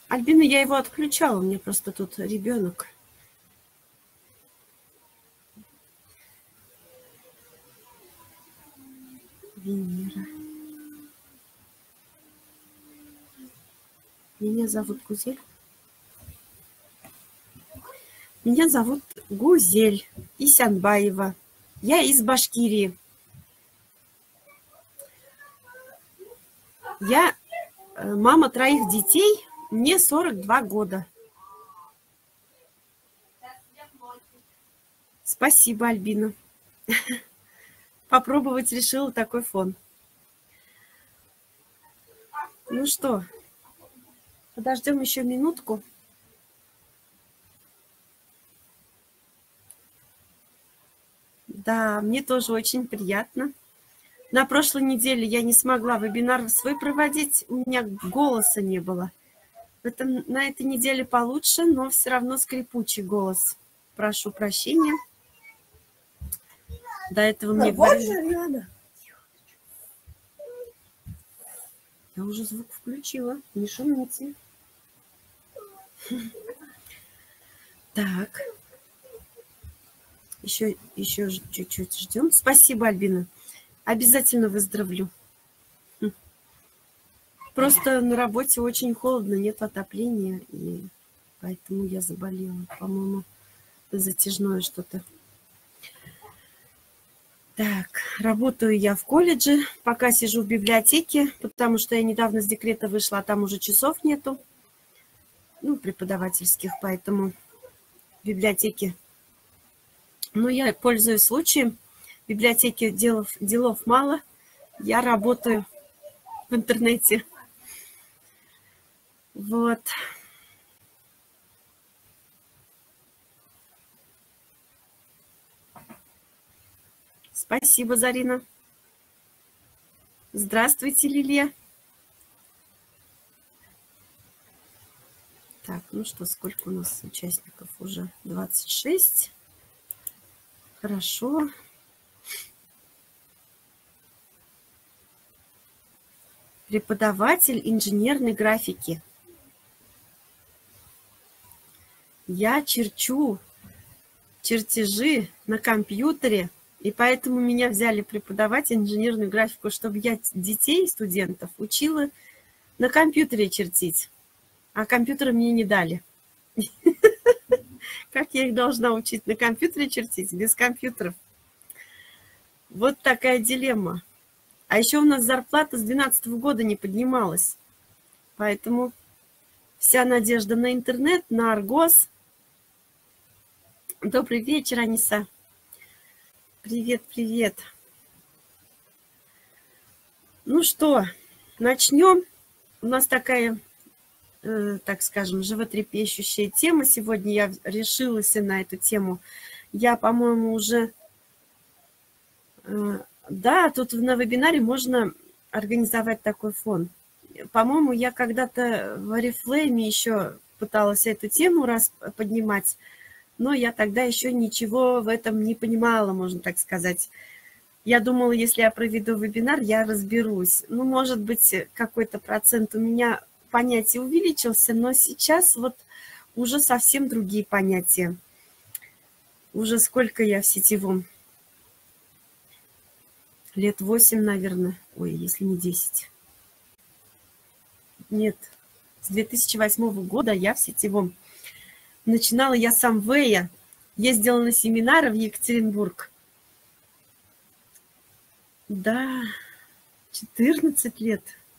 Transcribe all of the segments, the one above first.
Альбина, я его отключала, у меня просто тут ребенок. Венера. Меня зовут Гузель. Меня зовут Гузель Исянбаева. Я из Башкирии. Я мама 3 детей, мне 42 года. Спасибо, Альбина. Попробовать решила такой фон. Ну что, подождем еще минутку. Да, мне тоже очень приятно. На прошлой неделе я не смогла вебинар свой проводить, у меня голоса не было. На этой неделе получше, но все равно скрипучий голос. Прошу прощения. До этого мне говорили... Я уже звук включила, не шумите. Так. Еще чуть-чуть ждем. Спасибо, Альбина. Обязательно выздоровлю. Просто на работе очень холодно, нет отопления, и поэтому я заболела. По-моему, затяжное что-то. Так, работаю я в колледже, пока сижу в библиотеке, потому что я недавно с декрета вышла, а там уже часов нету, ну, преподавательских, поэтому в библиотеке. Но я пользуюсь случаем, в библиотеке делов мало, я работаю в интернете. Вот. Спасибо, Зарина. Здравствуйте, Лилия. Так, ну что, сколько у нас участников уже? 26. Хорошо. Преподаватель инженерной графики. Я черчу чертежи на компьютере, и поэтому меня взяли преподавать инженерную графику, чтобы я детей, студентов, учила на компьютере чертить. А компьютеры мне не дали. Как я их должна учить на компьютере чертить без компьютеров? Вот такая дилемма. А еще у нас зарплата с 2012 года не поднималась. Поэтому вся надежда на интернет, на Аргос. Добрый вечер, Аниса. Привет, привет. Ну что, начнем. У нас такая, так скажем, животрепещущая тема. Сегодня я решилась на эту тему. Я, по-моему, уже... Да, тут на вебинаре можно организовать такой фон. По-моему, я когда-то в Oriflame еще пыталась эту тему поднимать, но я тогда еще ничего в этом не понимала, можно так сказать. Я думала, если я проведу вебинар, я разберусь. Ну, может быть, какой-то процент у меня понятий увеличился, но сейчас вот уже совсем другие понятия. Уже сколько я в сетевом? Лет 8, наверное. Ой, если не 10. Нет, с 2008 года я в сетевом. Начинала я с Amway, ездила на семинары в Екатеринбург. Да, 14 лет.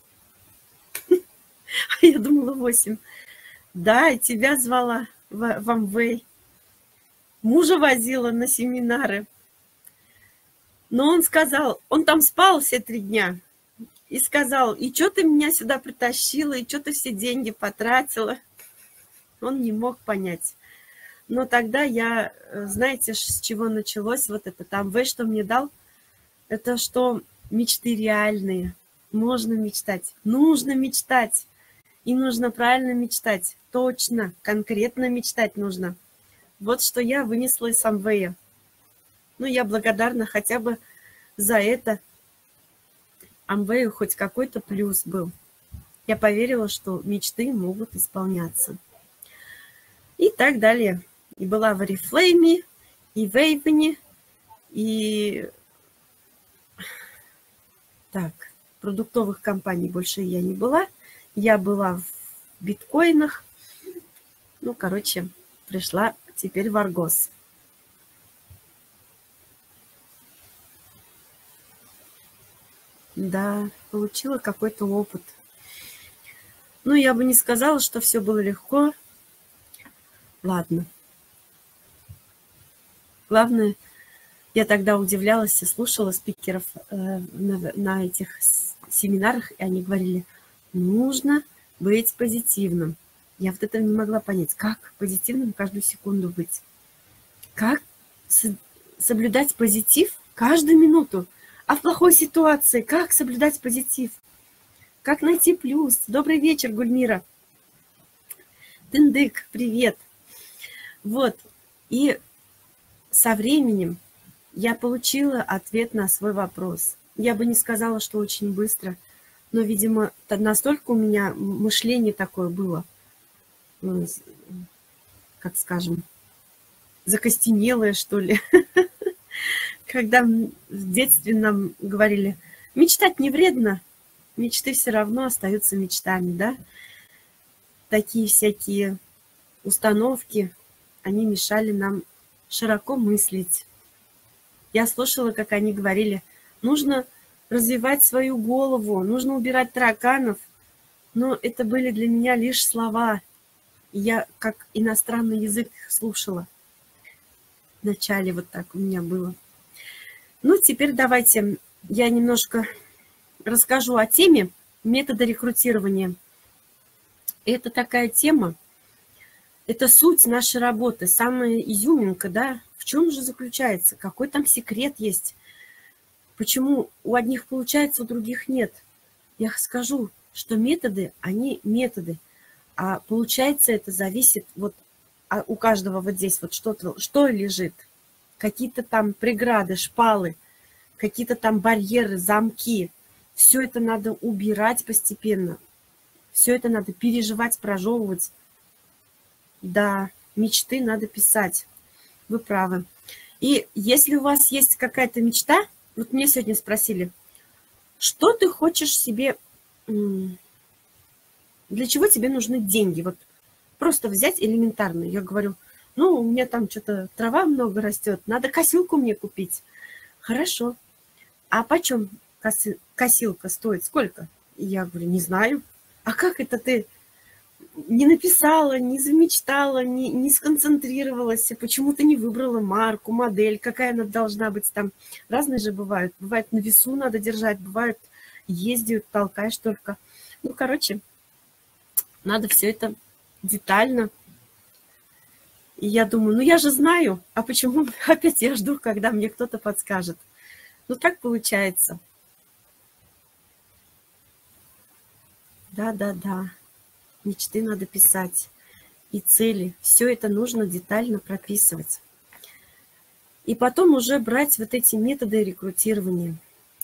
А я думала 8. Да, и тебя звала в Amway. Мужа возила на семинары. Но он сказал, он там спал все 3 дня. И сказал, и что ты меня сюда притащила, и что ты все деньги потратила. Он не мог понять. Но тогда я, знаете, с чего началось вот это Amway, что мне дал? Это что мечты реальные. Можно мечтать, нужно мечтать. И нужно правильно мечтать. Точно, конкретно мечтать нужно. Вот что я вынесла из Amway. Ну, я благодарна хотя бы за это. Amway хоть какой-то плюс был. Я поверила, что мечты могут исполняться. И так далее. И была в Oriflame, и в Avon, и так, продуктовых компаний больше я не была. Я была в биткоинах. Ну, короче, пришла теперь в Argos. Да, получила какой-то опыт. Ну, я бы не сказала, что все было легко. Ладно. Главное, я тогда удивлялась и слушала спикеров на этих семинарах, и они говорили, нужно быть позитивным. Я вот этого не могла понять, как позитивным каждую секунду быть. Как соблюдать позитив каждую минуту. А в плохой ситуации как соблюдать позитив? Как найти плюс? Добрый вечер, Гульмира. Тындык, привет. Вот. И со временем я получила ответ на свой вопрос. Я бы не сказала, что очень быстро, но, видимо, настолько у меня мышление такое было, как скажем, закостенелое, что ли. Когда в детстве нам говорили, мечтать не вредно, мечты все равно остаются мечтами, да? Такие всякие установки, они мешали нам широко мыслить. Я слушала, как они говорили, нужно развивать свою голову, нужно убирать тараканов, но это были для меня лишь слова. И я как иностранный язык слушала. Вначале вот так у меня было. Ну, теперь давайте я немножко расскажу о теме метода рекрутирования. Это такая тема, это суть нашей работы, самая изюминка, да? В чем же заключается? Какой там секрет есть? Почему у одних получается, у других нет? Я скажу, что методы, они методы, а получается это зависит вот у каждого вот здесь вот что-то, что лежит. Какие-то там преграды, шпалы, какие-то там барьеры, замки. Все это надо убирать постепенно. Все это надо переживать, прожевывать. Да, мечты надо писать. Вы правы. И если у вас есть какая-то мечта, вот мне сегодня спросили, что ты хочешь себе, для чего тебе нужны деньги? Вот просто взять элементарно. Я говорю, ну, у меня там что-то трава много растет, надо косилку мне купить. Хорошо. А почем косилка стоит? Сколько? Я говорю, не знаю. А как это ты не написала, не замечтала, не сконцентрировалась, почему ты не выбрала марку, модель, какая она должна быть там? Разные же бывают. Бывает, на весу надо держать, бывает, ездят, толкаешь только. Ну, короче, надо все это детально. И я думаю, ну я же знаю, а почему опять я жду, когда мне кто-то подскажет? Ну, так получается. Да. Мечты надо писать. И цели. Все это нужно детально прописывать. И потом уже брать вот эти методы рекрутирования.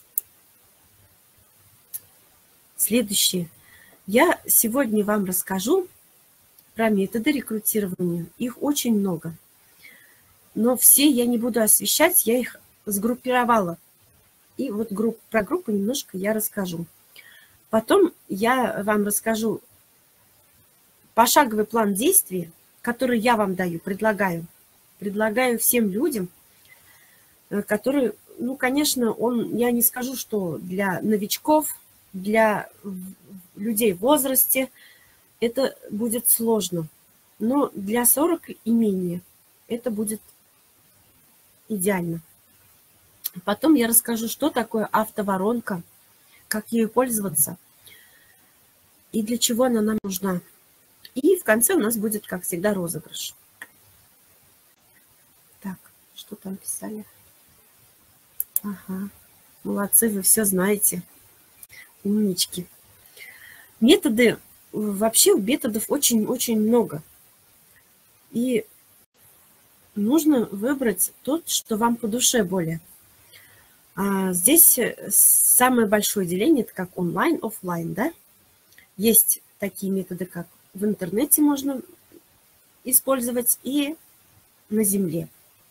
Следующее. Я сегодня вам расскажу про методы рекрутирования. Их очень много. Но все я не буду освещать, я их сгруппировала. И вот про группу немножко я расскажу. Потом я вам расскажу пошаговый план действий, который я вам даю, предлагаю. Предлагаю всем людям, которые, ну, конечно, я не скажу, что для новичков, для людей в возрасте это будет сложно. Но для 40 и менее это будет идеально. Потом я расскажу, что такое автоворонка, как ею пользоваться и для чего она нам нужна. И в конце у нас будет, как всегда, розыгрыш. Так, что там писали? Ага, молодцы, вы все знаете. Умнички. Методы, вообще методов очень-очень много. И нужно выбрать тот, что вам по душе более. Здесь самое большое деление, это как онлайн, офлайн, да? Есть такие методы, как в интернете можно использовать и на Земле.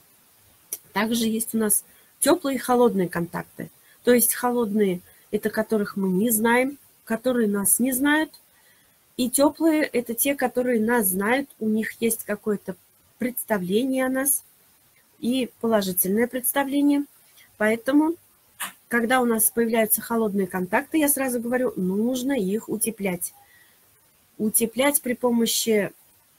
Также есть у нас теплые и холодные контакты. То есть холодные – это которых мы не знаем, которые нас не знают. И теплые – это те, которые нас знают, у них есть какое-то представление о нас и положительное представление. Поэтому, когда у нас появляются холодные контакты, я сразу говорю, нужно их утеплять. Утеплять при помощи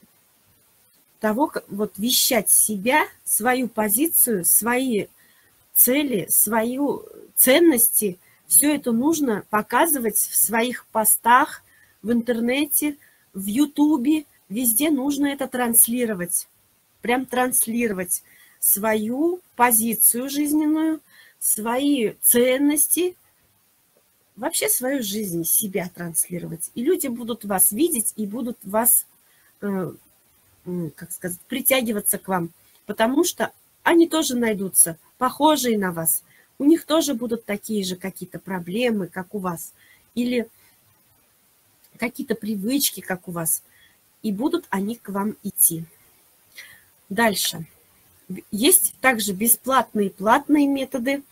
того, как вот вещать себя, свою позицию, свои цели, свою ценности. Все это нужно показывать в своих постах, в интернете, в Ютубе. Везде нужно это транслировать. Прям транслировать свою позицию жизненную, свои ценности, вообще свою жизнь, себя транслировать. И люди будут вас видеть и будут вас, как сказать, притягиваться к вам. Потому что они тоже найдутся, похожие на вас. У них тоже будут такие же какие-то проблемы, как у вас. Или какие-то привычки, как у вас. И будут они к вам идти. Дальше. Есть также бесплатные и платные методы.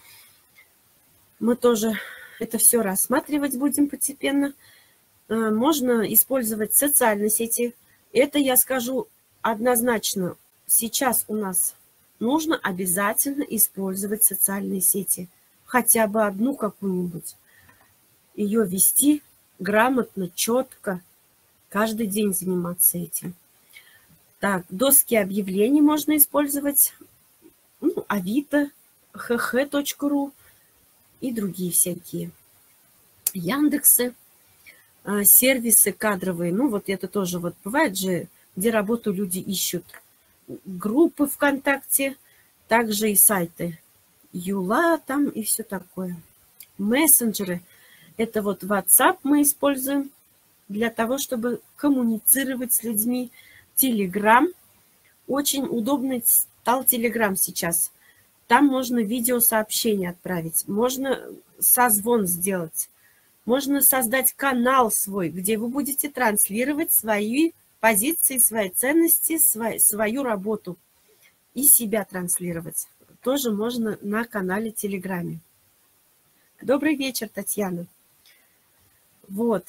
Мы тоже это все рассматривать будем постепенно. Можно использовать социальные сети. Это я скажу однозначно. Сейчас у нас нужно обязательно использовать социальные сети. Хотя бы одну какую-нибудь. Ее вести грамотно, четко. Каждый день заниматься этим. Так, доски объявлений можно использовать. Ну, Авито, hh.ru и другие всякие. Яндексы, сервисы кадровые. Ну, вот это тоже вот бывает же, где работу люди ищут. Группы ВКонтакте, также и сайты. Юла там и все такое. Мессенджеры. Это вот WhatsApp мы используем для того, чтобы коммуницировать с людьми. Telegram. Очень удобный стал Telegram сейчас. Там можно видеосообщение отправить, можно созвон сделать, можно создать канал свой, где вы будете транслировать свои позиции, свои ценности, свою работу и себя транслировать. Тоже можно на канале Телеграме. Добрый вечер, Татьяна. Вот.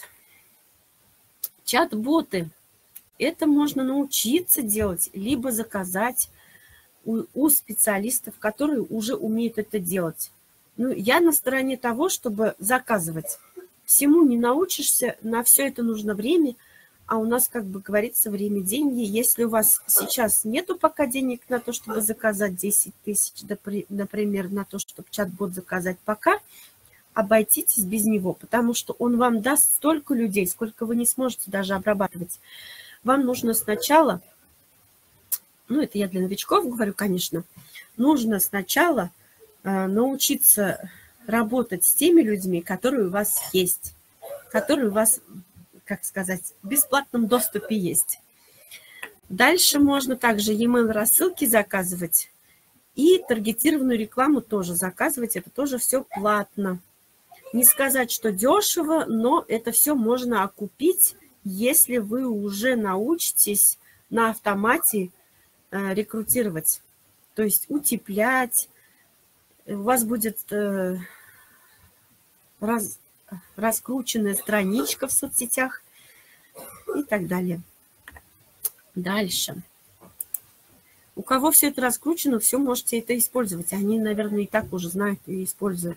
Чат-боты. Это можно научиться делать, либо заказать у специалистов, которые уже умеют это делать. Ну, я на стороне того, чтобы заказывать. Всему не научишься, на все это нужно время, а у нас, как бы говорится, время – деньги. Если у вас сейчас нету пока денег на то, чтобы заказать 10 тысяч, например, на то, чтобы чат-бот заказать пока, обойтитесь без него, потому что он вам даст столько людей, сколько вы не сможете даже обрабатывать. Вам нужно сначала, ну это я для новичков говорю, конечно, нужно сначала научиться работать с теми людьми, которые у вас есть, которые у вас, как сказать, в бесплатном доступе есть. Дальше можно также e-mail рассылки заказывать и таргетированную рекламу тоже заказывать, это тоже все платно. Не сказать, что дешево, но это все можно окупить, если вы уже научитесь на автомате рекрутировать, то есть утеплять, у вас будет раскрученная страничка в соцсетях и так далее. Дальше. У кого все это раскручено, все можете это использовать. Они, наверное, и так уже знают и используют.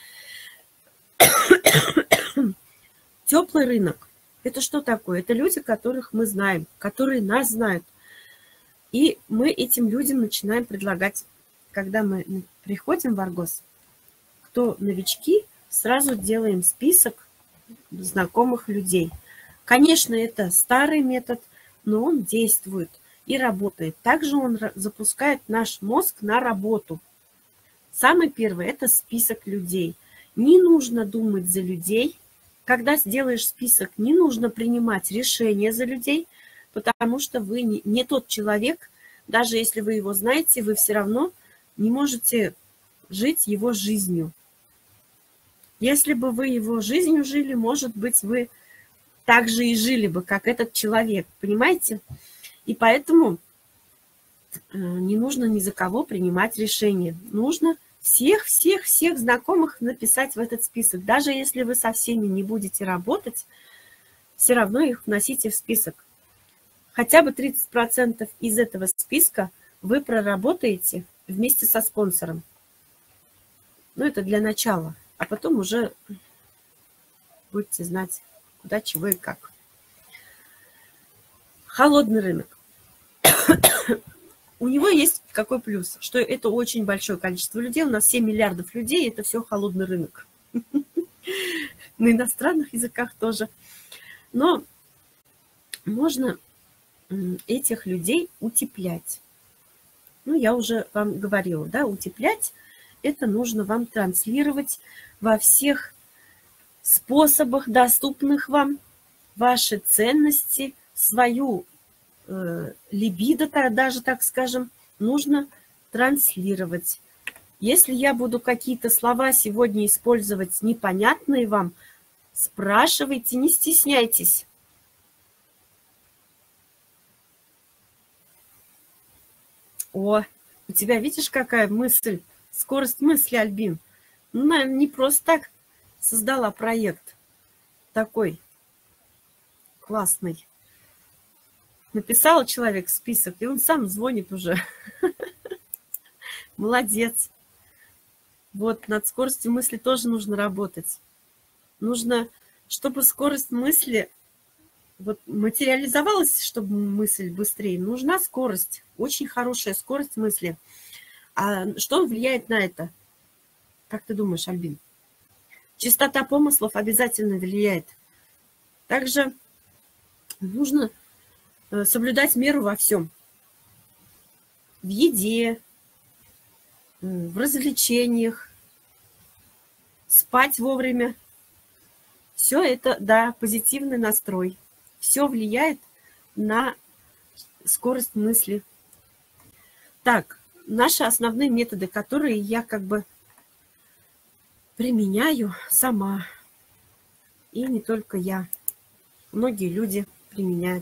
Теплый рынок. Это что такое? Это люди, которых мы знаем, которые нас знают. И мы этим людям начинаем предлагать, когда мы приходим в Аргос, кто новички, сразу делаем список знакомых людей. Конечно, это старый метод, но он действует и работает. Также он запускает наш мозг на работу. Самый первый – это список людей. Не нужно думать за людей. Когда сделаешь список, не нужно принимать решения за людей, потому что вы не тот человек, даже если вы его знаете, вы все равно не можете жить его жизнью. Если бы вы его жизнью жили, может быть, вы так же и жили бы, как этот человек, понимаете? И поэтому не нужно ни за кого принимать решение. Нужно всех знакомых написать в этот список. Даже если вы со всеми не будете работать, все равно их вносите в список. Хотя бы 30% из этого списка вы проработаете вместе со спонсором. Ну, это для начала. А потом уже будете знать, куда, чего и как. Холодный рынок. У него есть какой плюс? Что это очень большое количество людей. У нас 7 миллиардов людей. Это все холодный рынок. На иностранных языках тоже. Но можно этих людей утеплять. Ну, я уже вам говорила, да, утеплять это нужно вам транслировать во всех способах, доступных вам, ваши ценности, свою либидо, даже так скажем, нужно транслировать. Если я буду какие-то слова сегодня использовать непонятные вам, спрашивайте, не стесняйтесь. О, у тебя, видишь, какая мысль, скорость мысли, Альбин. Ну, наверное, не просто так создала проект такой классный. Написал человек список, и он сам звонит уже. Молодец. Вот, над скоростью мысли тоже нужно работать. Нужно, чтобы скорость мысли вот материализовалась, чтобы мысль быстрее. Нужна скорость, очень хорошая скорость мысли. А что влияет на это? Как ты думаешь, Альбин? Частота помыслов обязательно влияет. Также нужно соблюдать меру во всем. В еде, в развлечениях, спать вовремя. Все это, да, позитивный настрой. Все влияет на скорость мысли. Так, наши основные методы, которые я как бы применяю сама. И не только я. Многие люди применяют.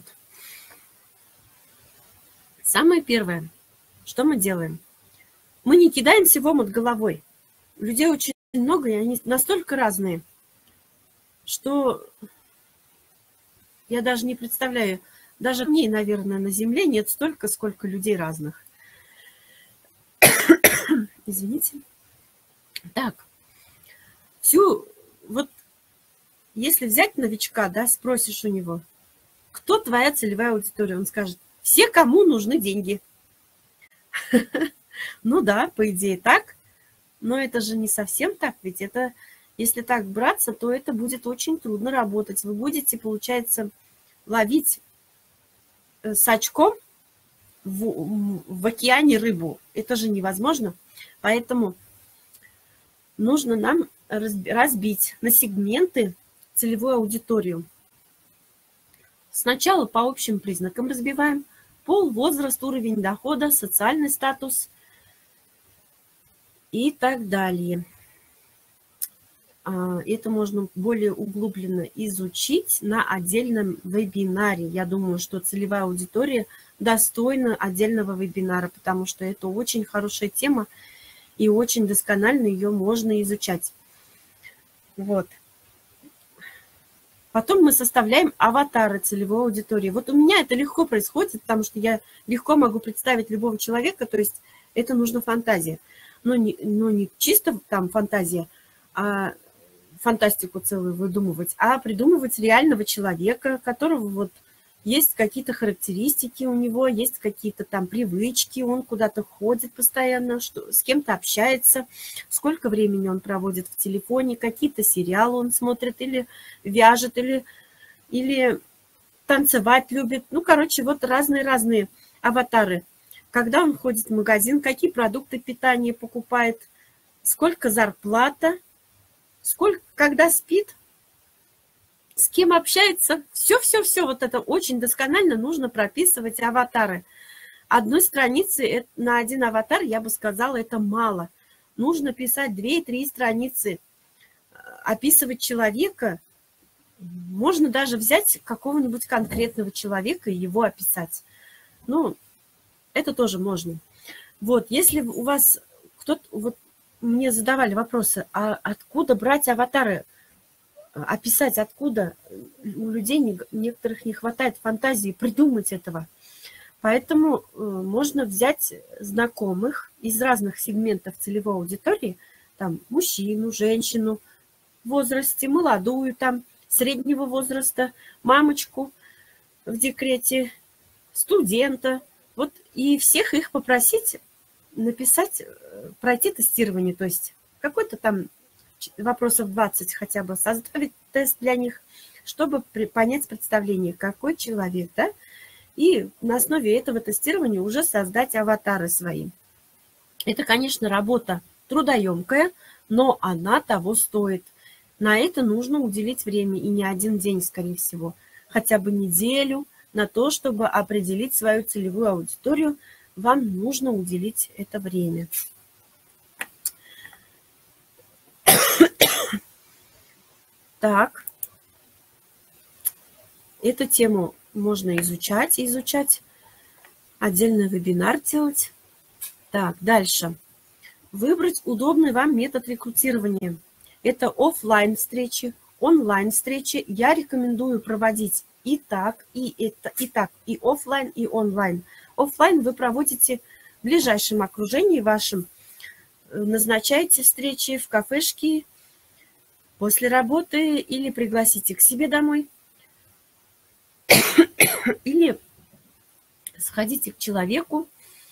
Самое первое, что мы делаем? Мы не кидаемся в омут головой. Людей очень много, и они настолько разные, что я даже не представляю, даже мне, наверное, на Земле нет столько, сколько людей разных. Извините. Так, вот если взять новичка, да, спросишь у него, кто твоя целевая аудитория, он скажет, все, кому нужны деньги. Ну да, по идее так, но это же не совсем так, ведь это, если так браться, то это будет очень трудно работать. Вы будете, получается, ловить с очком в океане рыбу. Это же невозможно. Поэтому нужно нам разбить на сегменты целевую аудиторию. Сначала по общим признакам разбиваем. Пол, возраст, уровень дохода, социальный статус и так далее. Это можно более углубленно изучить на отдельном вебинаре. Я думаю, что целевая аудитория достойна отдельного вебинара, потому что это очень хорошая тема и очень досконально ее можно изучать. Вот. Потом мы составляем аватары целевой аудитории. Вот у меня это легко происходит, потому что я легко могу представить любого человека, то есть это нужна фантазия. Но не чисто там фантазия, а фантастику целую выдумывать, а придумывать реального человека, которого вот есть какие-то характеристики у него, есть какие-то там привычки, он куда-то ходит постоянно, с кем-то общается, сколько времени он проводит в телефоне, какие-то сериалы он смотрит или вяжет, или танцевать любит. Ну, короче, вот разные-разные аватары. Когда он ходит в магазин, какие продукты питания покупает, сколько зарплата, когда спит, с кем общается. Все вот это очень досконально нужно прописывать аватары. Одной страницы на один аватар, я бы сказала, это мало. Нужно писать 2-3 страницы, описывать человека можно даже взять какого-нибудь конкретного человека и его описать. Ну, это тоже можно. Вот, если у вас кто-то, вот мне задавали вопросы, а откуда брать аватары, описать откуда, у людей некоторых не хватает фантазии придумать этого. Поэтому можно взять знакомых из разных сегментов целевой аудитории, там мужчину, женщину в возрасте, молодую, там среднего возраста, мамочку в декрете, студента. Вот, и всех их попросить написать, пройти тестирование, то есть какой-то там вопросов 20 хотя бы, составить тест для них, чтобы понять представление, какой человек, да, и на основе этого тестирования уже создать аватары свои. Это, конечно, работа трудоемкая, но она того стоит. На это нужно уделить время, и не один день, скорее всего, хотя бы неделю на то, чтобы определить свою целевую аудиторию, вам нужно уделить это время. Так, эту тему можно изучать, отдельный вебинар делать. Так, дальше. Выбрать удобный вам метод рекрутирования. Это офлайн встречи, онлайн встречи. Я рекомендую проводить и так, и офлайн, и онлайн. Офлайн вы проводите в ближайшем окружении вашем, назначаете встречи в кафешке после работы или пригласите к себе домой, или сходите к человеку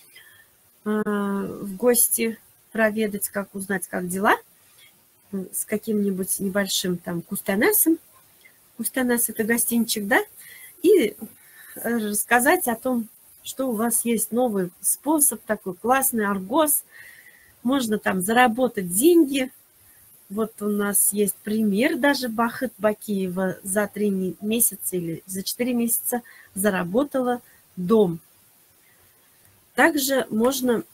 в гости, проведать, как узнать, как дела, с каким-нибудь небольшим там кустанесом. Кустанес – это гостинчик, да? И рассказать о том, что у вас есть новый способ, такой классный аргос. Можно там заработать деньги. Вот у нас есть пример даже Бахыт Бакиева за 3 месяца или за 4 месяца заработала дом. Также можно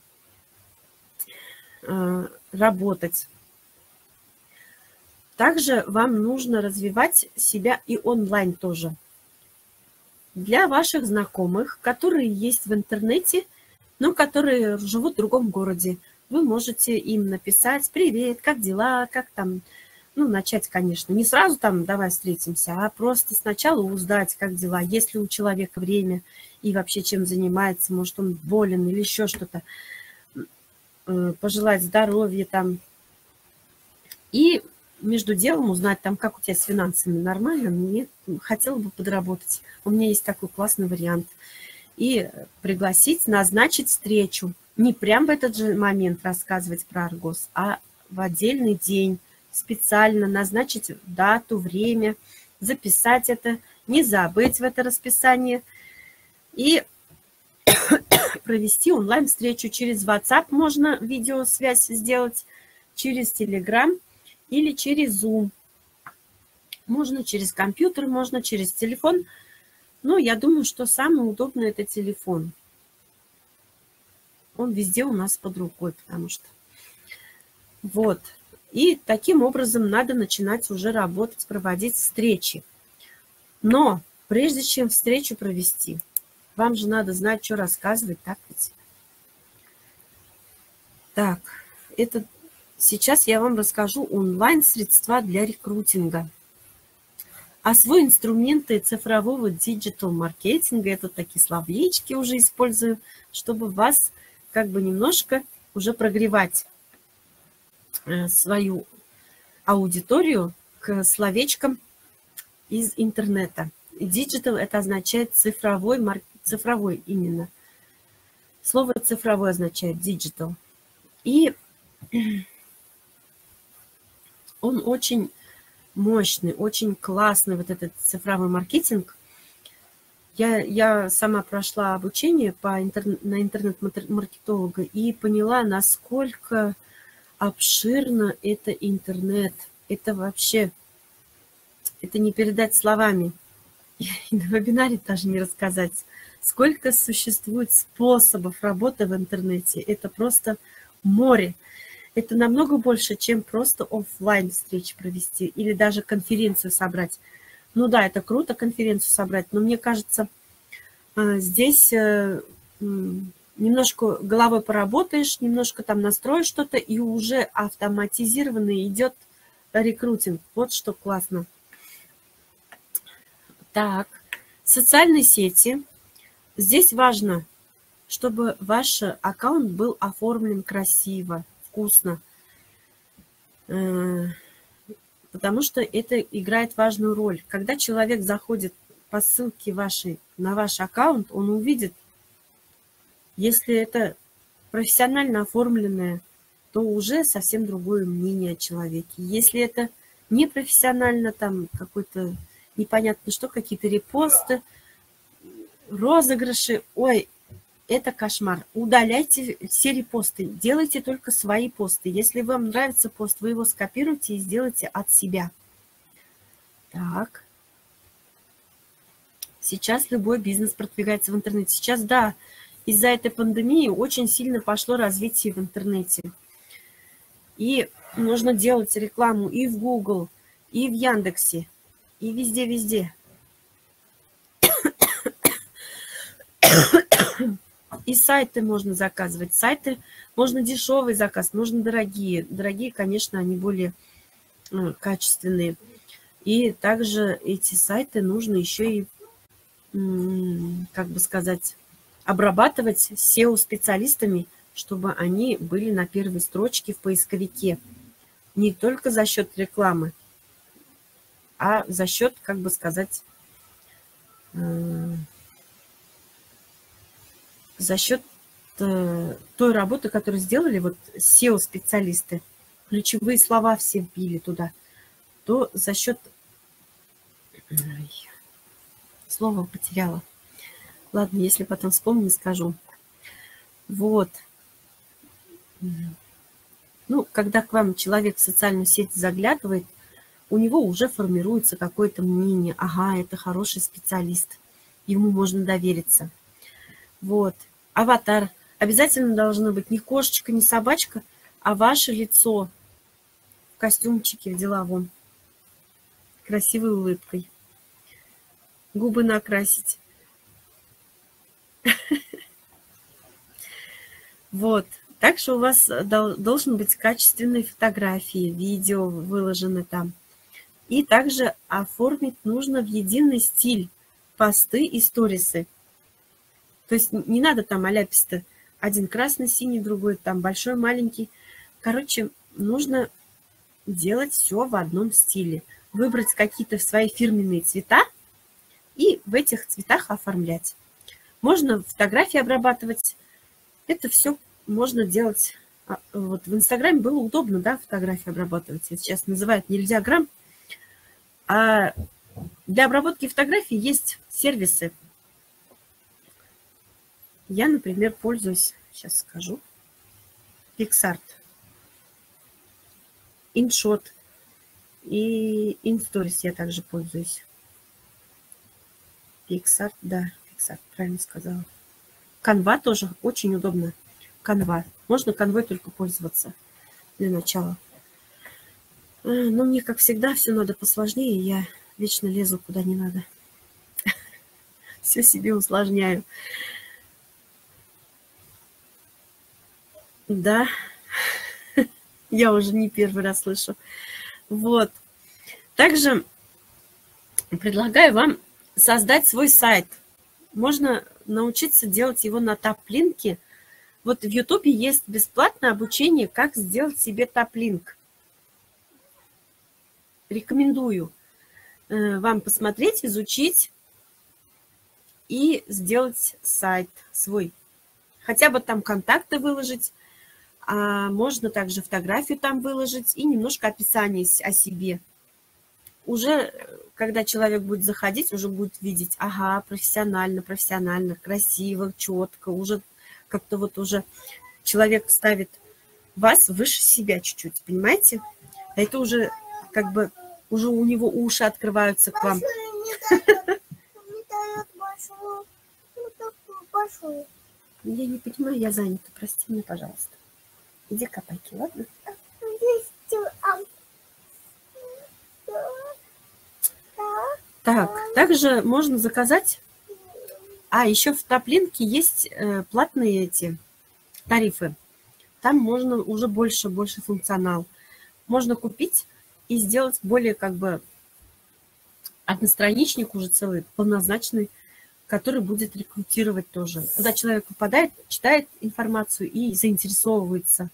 работать. Также вам нужно развивать себя и онлайн тоже. Для ваших знакомых, которые есть в интернете, но которые живут в другом городе, вы можете им написать: привет, как дела, как там, ну, начать, конечно, не сразу там давай встретимся, а просто сначала узнать, как дела, есть ли у человека время и вообще чем занимается, может он болен или еще что-то, пожелать здоровья там. И между делом узнать, там, как у тебя с финансами, нормально, мне хотела бы подработать, у меня есть такой классный вариант. И пригласить, назначить встречу. Не прям в этот же момент рассказывать про аргос, а в отдельный день специально назначить дату, время, записать это, не забыть в это расписание и провести онлайн-встречу. Через WhatsApp можно видеосвязь сделать, через Telegram или через Zoom. Можно через компьютер, можно через телефон. Но я думаю, что самый удобный – это телефон. Он везде у нас под рукой, потому что... Вот. И таким образом надо начинать уже работать, проводить встречи. Но прежде чем встречу провести, вам же надо знать, что рассказывать, так ведь? Так, это сейчас я вам расскажу онлайн-средства для рекрутинга. Освой инструменты цифрового диджитал-маркетинга. Я тут такие словечки уже использую, чтобы вас как бы немножко уже прогревать свою аудиторию к словечкам из интернета. Диджитал – это означает цифровой именно. Слово цифровой означает диджитал. И он очень мощный, очень классный, вот этот цифровой маркетинг. Я сама прошла обучение на интернет-маркетолога и поняла, насколько обширно это интернет. Это вообще, это не передать словами. И на вебинаре даже не рассказать. Сколько существует способов работы в интернете. Это просто море. Это намного больше, чем просто офлайн встречи провести или даже конференцию собрать. Ну да, это круто конференцию собрать, но мне кажется, здесь немножко головой поработаешь, немножко там настроишь что-то, и уже автоматизированно идет рекрутинг. Вот что классно. Так, социальные сети. Здесь важно, чтобы ваш аккаунт был оформлен красиво, вкусно. Потому что это играет важную роль. Когда человек заходит по ссылке вашей на ваш аккаунт, он увидит, если это профессионально оформленное, то уже совсем другое мнение о человеке. Если это не профессионально, там какой-то непонятно что, какие-то репосты, розыгрыши, ой, это кошмар. Удаляйте все репосты, делайте только свои посты. Если вам нравится пост, вы его скопируйте и сделайте от себя. Так. Сейчас любой бизнес продвигается в интернете. Сейчас, да, из-за этой пандемии очень сильно пошло развитие в интернете. И можно делать рекламу и в Google, и в Яндексе, и везде-везде. И сайты можно заказывать. Сайты можно дешевый заказ, можно дорогие. Дорогие, конечно, они более качественные. И также эти сайты нужно еще и, как бы сказать, обрабатывать SEO-специалистами, чтобы они были на первой строчке в поисковике. Не только за счет рекламы, а за счет, как бы сказать, за счет той работы, которую сделали вот SEO-специалисты, ключевые слова все вбили туда, то за счет... Слово потеряла. Ладно, если потом вспомню, скажу. Вот. Ну, когда к вам человек в социальную сеть заглядывает, у него уже формируется какое-то мнение. Ага, это хороший специалист. Ему можно довериться. Вот. Аватар. Обязательно должно быть не кошечка, не собачка, а ваше лицо в костюмчике, в деловом. Красивой улыбкой. Губы накрасить. Вот. Также у вас должен быть качественные фотографии, видео выложены там. И также оформить нужно в единый стиль посты и сторисы. То есть не надо там аляписто. Один красный, синий, другой там большой, маленький. Короче, нужно делать все в одном стиле. Выбрать какие-то свои фирменные цвета и в этих цветах оформлять. Можно фотографии обрабатывать. Это все можно делать. Вот в Инстаграме было удобно, да, фотографии обрабатывать. Это сейчас называют нельзя-грамм. А для обработки фотографий есть сервисы. Я, например, пользуюсь, сейчас скажу, PicsArt, InShot и InStories я также пользуюсь. PicsArt, да, PicsArt, правильно сказала. Canva тоже очень удобно. Canva. Можно Canva только пользоваться для начала. Но мне, как всегда, все надо посложнее. Я вечно лезу куда не надо. Все себе усложняю. Да, я уже не первый раз слышу. Вот. Также предлагаю вам создать свой сайт. Можно научиться делать его на топ-линке. Вот в Ютубе есть бесплатное обучение, как сделать себе топ-линк. Рекомендую вам посмотреть, изучить и сделать сайт свой. Хотя бы там контакты выложить. А можно также фотографию там выложить и немножко описание о себе. Уже, когда человек будет заходить, уже будет видеть, ага, профессионально, красиво, четко. Уже как-то вот уже человек ставит вас выше себя чуть-чуть, понимаете? Это уже как бы, уже у него уши открываются к вам. Я не понимаю, я занята, прости меня, пожалуйста. Иди копайки, ладно? Так, также можно заказать. Еще в Топлинке есть платные эти тарифы. Там можно уже больше функционал. Можно купить и сделать более как бы одностраничник уже целый, полнозначный, который будет рекрутировать тоже. Когда человек попадает, читает информацию и заинтересовывается.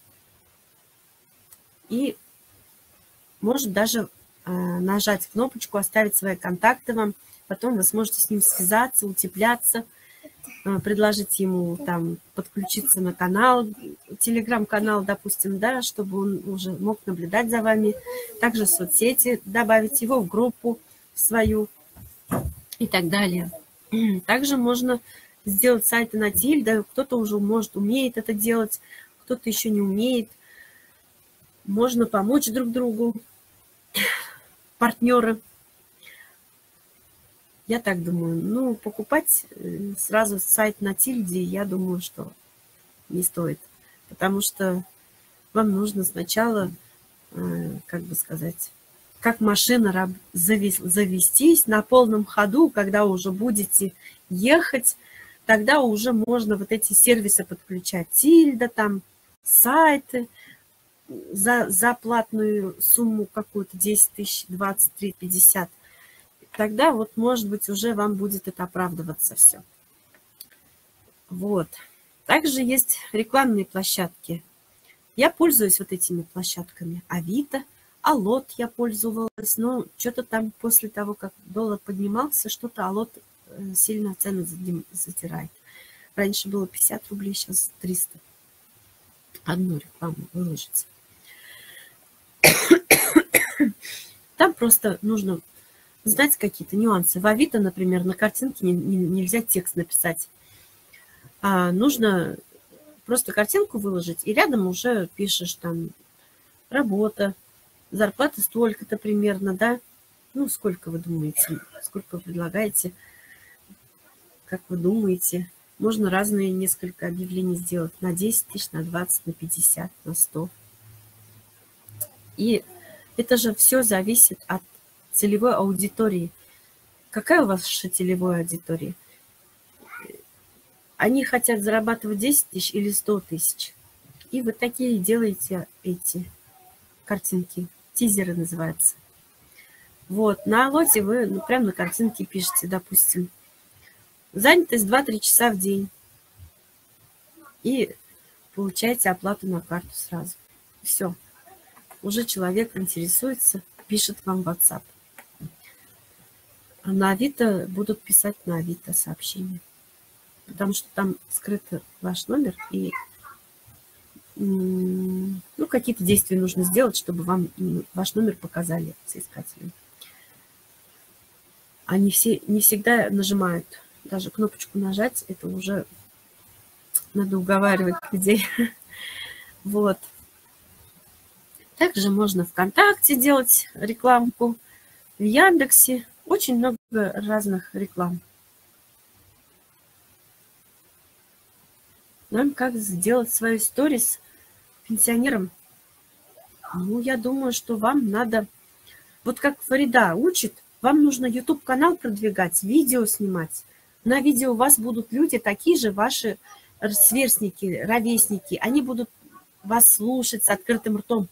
И может даже нажать кнопочку, оставить свои контакты вам. Потом вы сможете с ним связаться, утепляться, предложить ему там подключиться на канал, телеграм-канал, допустим, да, чтобы он уже мог наблюдать за вами. Также в соцсети добавить его в группу свою и так далее. Также можно сделать сайты на Тильда. Кто-то уже умеет это делать, кто-то еще не умеет. Можно помочь друг другу, партнеры. Я так думаю. Ну, покупать сразу сайт на Тильде, я думаю, что не стоит. Потому что вам нужно сначала, как бы сказать, как машина завестись на полном ходу, когда уже будете ехать, тогда уже можно вот эти сервисы подключать. Тильда, там, сайты за платную сумму какую-то, 10 тысяч, 23, 50. Тогда вот, может быть, уже вам будет это оправдываться все. Вот. Также есть рекламные площадки. Я пользуюсь вот этими площадками. Авито, Алот я пользовалась, но что-то там после того, как доллар поднимался, что-то Алот сильно цены затирает. Раньше было 50 рублей, сейчас 300. Одну рекламу выложить. Там просто нужно знать какие-то нюансы. В Авито, например, на картинке нельзя текст написать. Нужно просто картинку выложить, и рядом уже пишешь там работа, зарплата столько-то примерно, да? Ну, сколько вы думаете, сколько вы предлагаете, как вы думаете. Можно разные несколько объявлений сделать на 10 тысяч, на 20, на 50, на 100. И это же все зависит от целевой аудитории. Какая у вас целевая аудитория? Они хотят зарабатывать 10 тысяч или 100 тысяч. И вы такие делаете эти картинки. Тизеры называются. Вот. На Алоте вы прямо на картинке пишете, допустим, занятость 2-3 часа в день. И получаете оплату на карту сразу. Все. Уже человек интересуется, пишет вам в WhatsApp. А на Авито будут писать на Авито сообщения. Потому что там скрыт ваш номер, и какие-то действия нужно сделать, чтобы вам ваш номер показали соискателям. Они не всегда нажимают. Даже кнопочку нажать, это уже надо уговаривать людей. Вот. Также можно ВКонтакте делать рекламку, в Яндексе. Очень много разных реклам. Нам как сделать свою сторис пенсионерам? Ну, я думаю, что вам надо, вот как Фарида учит, вам нужно YouTube-канал продвигать, видео снимать. На видео у вас будут люди, такие же ваши сверстники, ровесники. Они будут вас слушать с открытым ртом.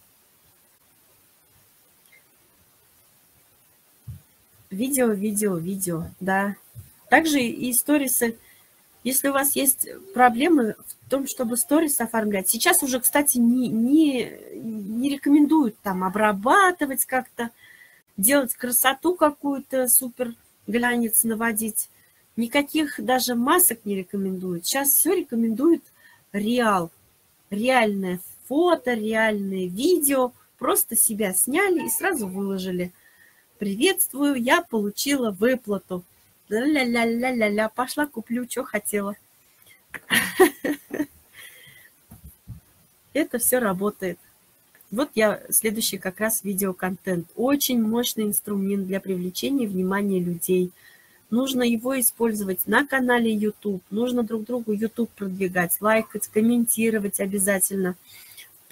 Видео, да. Также и сторисы. Если у вас есть проблемы в том, чтобы сторис оформлять, сейчас уже, кстати, не рекомендуют там обрабатывать как-то, делать красоту какую-то, супер глянец наводить. Никаких даже масок не рекомендуют. Сейчас все рекомендуют реальное фото, реальное видео. Просто себя сняли и сразу выложили. Приветствую, я получила выплату. Ля-ля-ля-ля-ля-ля, пошла куплю, что хотела. Это все работает. Вот я следующий как раз видеоконтент. Очень мощный инструмент для привлечения внимания людей. Нужно его использовать на канале YouTube. Нужно друг другу YouTube продвигать, лайкать, комментировать обязательно.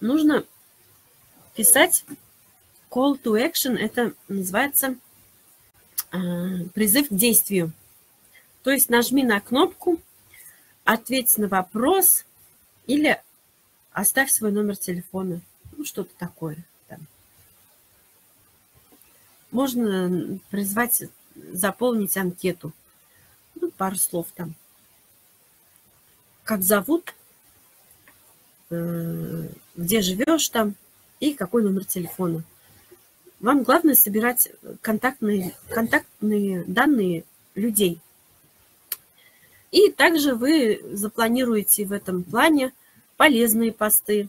нужно писать call to action, это называется призыв к действию. То есть нажми на кнопку, ответь на вопрос или оставь свой номер телефона. Ну, что-то такое. Там. Можно призвать заполнить анкету. Ну, пару слов там. Как зовут, где живешь там и какой номер телефона. Вам главное собирать контактные данные людей. И также вы запланируете в этом плане полезные посты,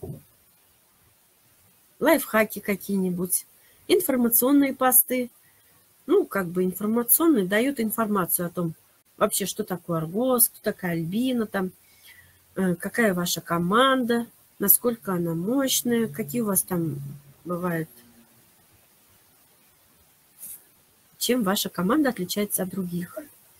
лайфхаки какие-нибудь, информационные посты. Ну, как бы информационные дают информацию о том, вообще, что такое Аргос, кто такая Альбина, там, какая ваша команда, насколько она мощная, какие у вас там бывают, чем ваша команда отличается от других.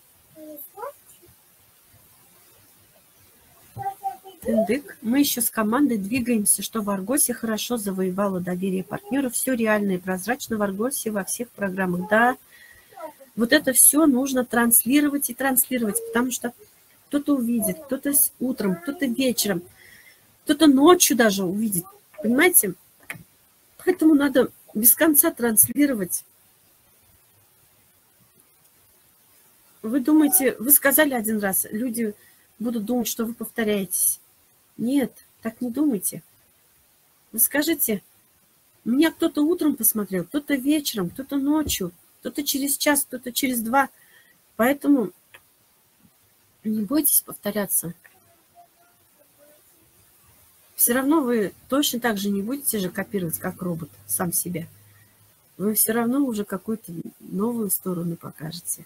Тындык. Мы еще с командой двигаемся, что в Аргосе хорошо завоевало доверие партнеров. Все реально и прозрачно в Аргосе во всех программах. Да, вот это все нужно транслировать и транслировать, потому что кто-то увидит, кто-то утром, кто-то вечером, кто-то ночью даже увидит. Понимаете? Поэтому надо без конца транслировать. Вы думаете, вы сказали один раз, люди будут думать, что вы повторяетесь. Нет, так не думайте. Вы скажите, меня кто-то утром посмотрел, кто-то вечером, кто-то ночью, кто-то через час, кто-то через 2. Поэтому не бойтесь повторяться. Все равно вы точно так же не будете же копировать, как робот, сам себя. Вы все равно уже какую-то новую сторону покажете.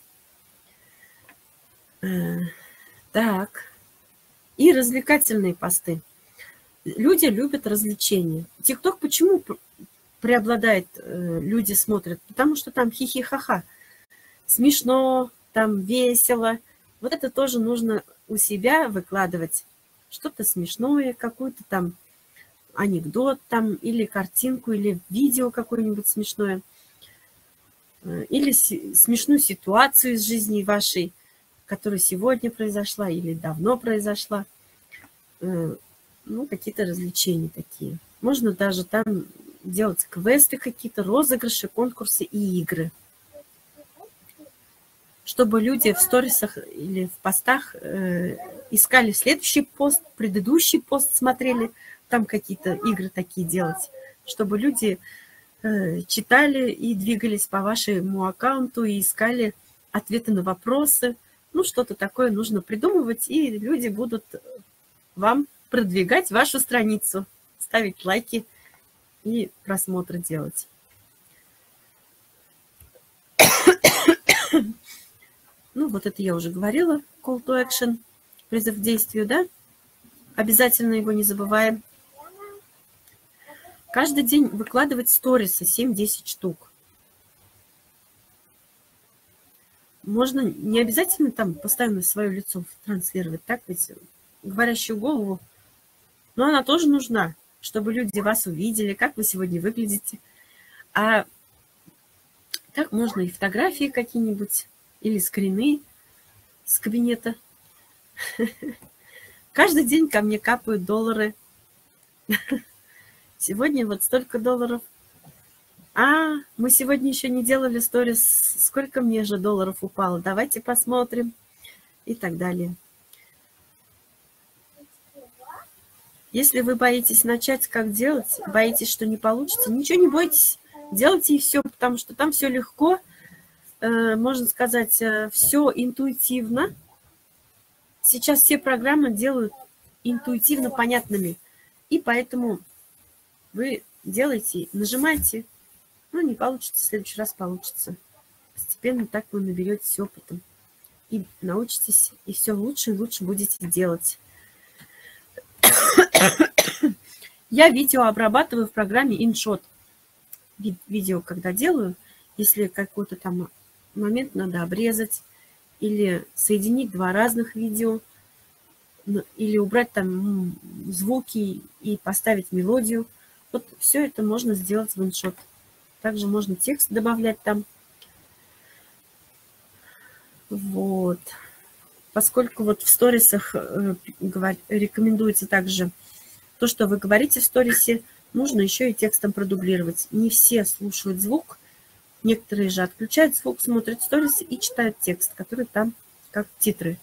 Так. И развлекательные посты. Люди любят развлечения. ТикТок почему преобладает, люди смотрят? Потому что там хихи-ха-ха. Смешно, там весело. Вот это тоже нужно у себя выкладывать. Что-то смешное, какой-то там анекдот там, или картинку, или видео какое-нибудь смешное. Или смешную ситуацию из жизни вашей, которая сегодня произошла или давно произошла. Ну, какие-то развлечения такие. Можно даже там делать квесты какие-то, розыгрыши, конкурсы и игры. Чтобы люди в сторисах или в постах искали следующий пост, предыдущий пост смотрели, там какие-то игры такие делать. Чтобы люди читали и двигались по вашему аккаунту и искали ответы на вопросы. Ну, что-то такое нужно придумывать, и люди будут вам продвигать вашу страницу, ставить лайки и просмотры делать. Ну, вот это я уже говорила, call to action, призыв к действию, да? Обязательно его не забываем. Каждый день выкладывать сторисы 7-10 штук. Можно не обязательно там постоянно свое лицо транслировать, так ведь говорящую голову, но она тоже нужна, чтобы люди вас увидели, как вы сегодня выглядите. А так можно и фотографии какие-нибудь, или скрины с кабинета. Каждый день ко мне капают доллары. Сегодня вот столько долларов. Мы сегодня еще не делали сторис. Сколько мне же долларов упало? Давайте посмотрим. И так далее. Если вы боитесь начать, как делать, боитесь, что не получится, ничего не бойтесь. Делайте и все, потому что там все легко. Можно сказать, все интуитивно. Сейчас все программы делают интуитивно понятными. И поэтому вы делаете, нажимаете. Ну, не получится, в следующий раз получится. Постепенно так вы наберетесь опытом. И научитесь, и все лучше и лучше будете делать. Я видео обрабатываю в программе InShot. Видео, когда делаю, если какой-то там момент надо обрезать, или соединить 2 разных видео, или убрать там звуки и поставить мелодию, Вот все это можно сделать в InShot. Также можно текст добавлять там. Вот. Поскольку вот в сторисах рекомендуется также то, что вы говорите в сторисе, нужно еще и текстом продублировать. Не все слушают звук, некоторые же отключают звук, смотрят сторисы и читают текст, который там как титры.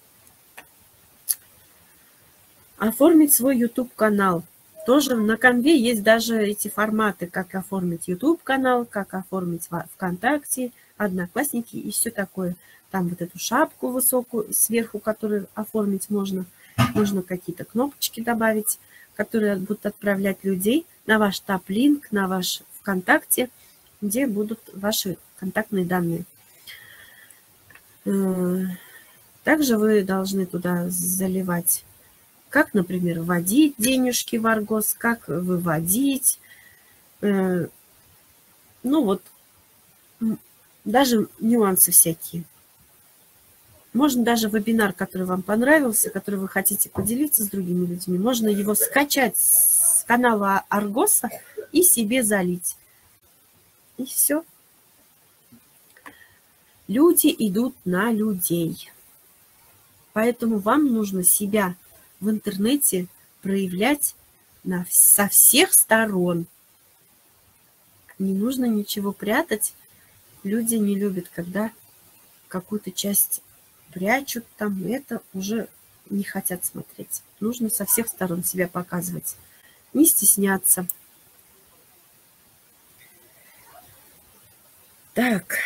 Оформить свой YouTube-канал. Тоже на Canva есть даже эти форматы, как оформить YouTube-канал, как оформить ВКонтакте, Одноклассники и все такое. Там вот эту шапку высокую сверху, которую оформить можно. Можно какие-то кнопочки добавить, которые будут отправлять людей на ваш топ-линк, на ваш ВКонтакте, где будут ваши контактные данные. Также вы должны туда заливать, как, например, вводить денежки в Argos, как выводить. Ну вот, даже нюансы всякие. Можно даже вебинар, который вам понравился, который вы хотите поделиться с другими людьми, можно его скачать с канала Argos и себе залить. И все. Люди идут на людей. Поэтому вам нужно себя в интернете проявлять со всех сторон. Не нужно ничего прятать. Люди не любят, когда какую-то часть прячут там. Это уже не хотят смотреть. Нужно со всех сторон себя показывать. Не стесняться. Так.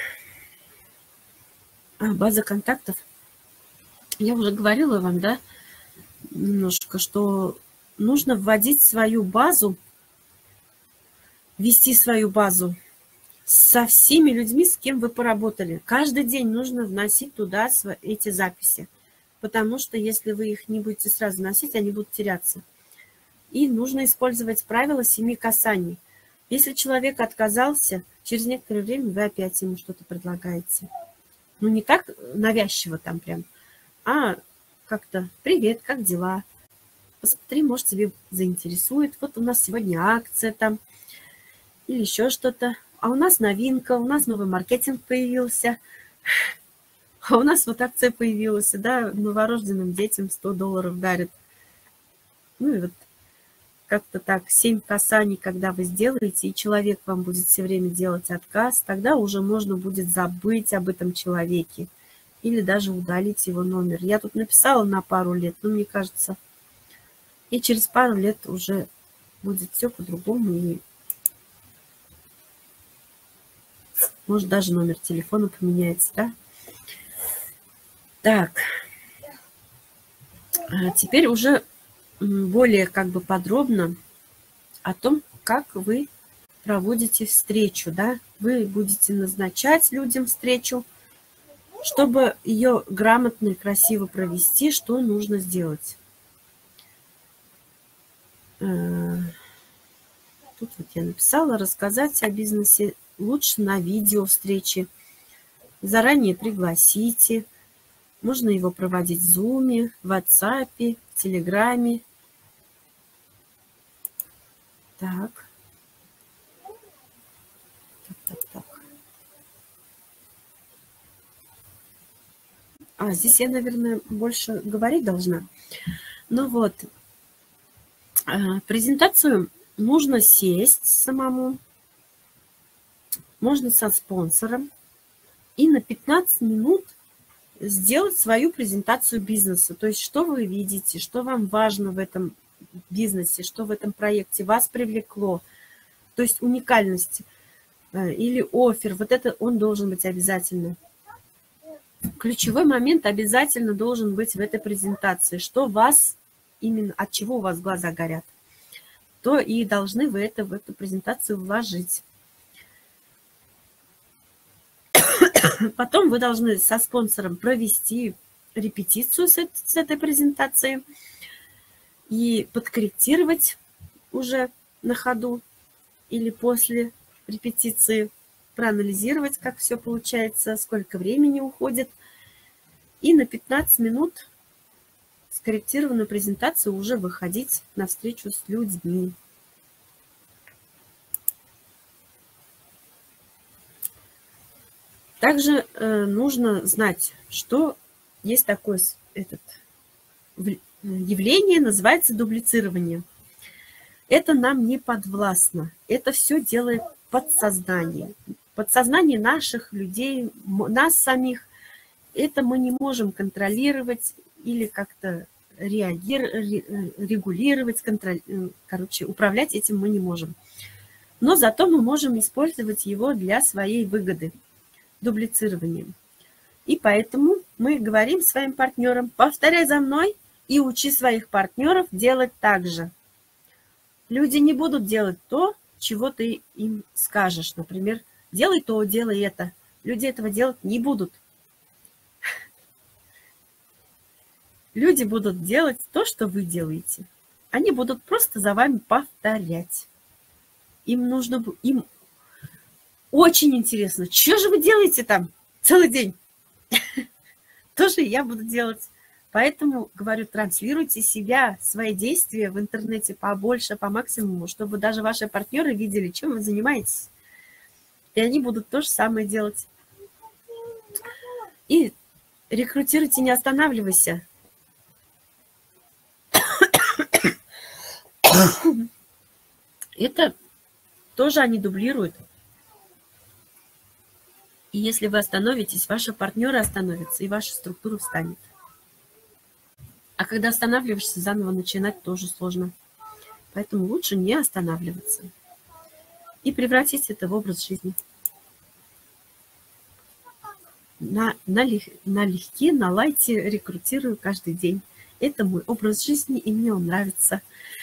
База контактов. Я уже говорила вам, да, немножко, что нужно вводить свою базу, вести свою базу со всеми людьми, с кем вы поработали. Каждый день нужно вносить туда эти записи, потому что если вы их не будете сразу вносить, они будут теряться. И нужно использовать правило 7 касаний. Если человек отказался, через некоторое время вы опять ему что-то предлагаете. Ну, не так навязчиво там прям, а как-то «Привет, как дела? Посмотри, может, тебе заинтересует. Вот у нас сегодня акция там или еще что-то. А у нас новинка, у нас новый маркетинг появился. А у нас вот акция появилась, да, новорожденным детям $100 дарят. Ну и вот как-то так, 7 касаний, когда вы сделаете, и человек вам будет все время делать отказ, тогда уже можно будет забыть об этом человеке или даже удалить его номер. Я тут написала на пару лет, но мне кажется, и через пару лет уже будет все по-другому, и может даже номер телефона поменяется, да? Так, теперь уже более как бы подробно о том, как вы проводите встречу, да? Вы будете назначать людям встречу, чтобы ее грамотно и красиво провести, что нужно сделать. Тут вот я написала, рассказать о бизнесе лучше на видео встречи. Заранее пригласите. Можно его проводить в Zoom, в WhatsApp, в Telegram. Так. Так. Здесь я, наверное, больше говорить должна. Ну вот, презентацию нужно сесть самому, можно со спонсором, и на 15 минут сделать свою презентацию бизнеса. То есть, что вы видите, что вам важно в этом бизнесе, что в этом проекте вас привлекло. То есть, уникальность или оффер, вот это он должен быть обязательно. Ключевой момент обязательно должен быть в этой презентации. Что вас, именно от чего у вас глаза горят, то и должны вы это в эту презентацию вложить. Потом вы должны со спонсором провести репетицию с этой презентацией и подкорректировать уже на ходу или после репетиции, проанализировать, как все получается, сколько времени уходит. И на 15 минут скорректированную презентацию уже выходить на встречу с людьми. Также нужно знать, что есть такое явление, называется дублицирование. Это нам не подвластно. Это все делает подсознание. Подсознание наших людей, нас самих. Это мы не можем контролировать или как-то регулировать, короче, управлять этим мы не можем. Но зато мы можем использовать его для своей выгоды, дублицированием. И поэтому мы говорим своим партнерам: повторяй за мной и учи своих партнеров делать так же. Люди не будут делать то, чего ты им скажешь. Например, делай то, делай это. Люди этого делать не будут. Люди будут делать то, что вы делаете. Они будут просто за вами повторять. Им очень интересно, что же вы делаете там целый день? Тоже я буду делать. Поэтому, говорю, транслируйте себя, свои действия в интернете побольше, по максимуму, чтобы даже ваши партнеры видели, чем вы занимаетесь. И они будут то же самое делать. И рекрутируйте, не останавливайся. Это тоже они дублируют. И если вы остановитесь, ваши партнеры остановятся, и ваша структура встанет. А когда останавливаешься, заново начинать тоже сложно. Поэтому лучше не останавливаться. И превратить это в образ жизни. Налегке, на лайте рекрутирую каждый день. Это мой образ жизни, и мне он нравится.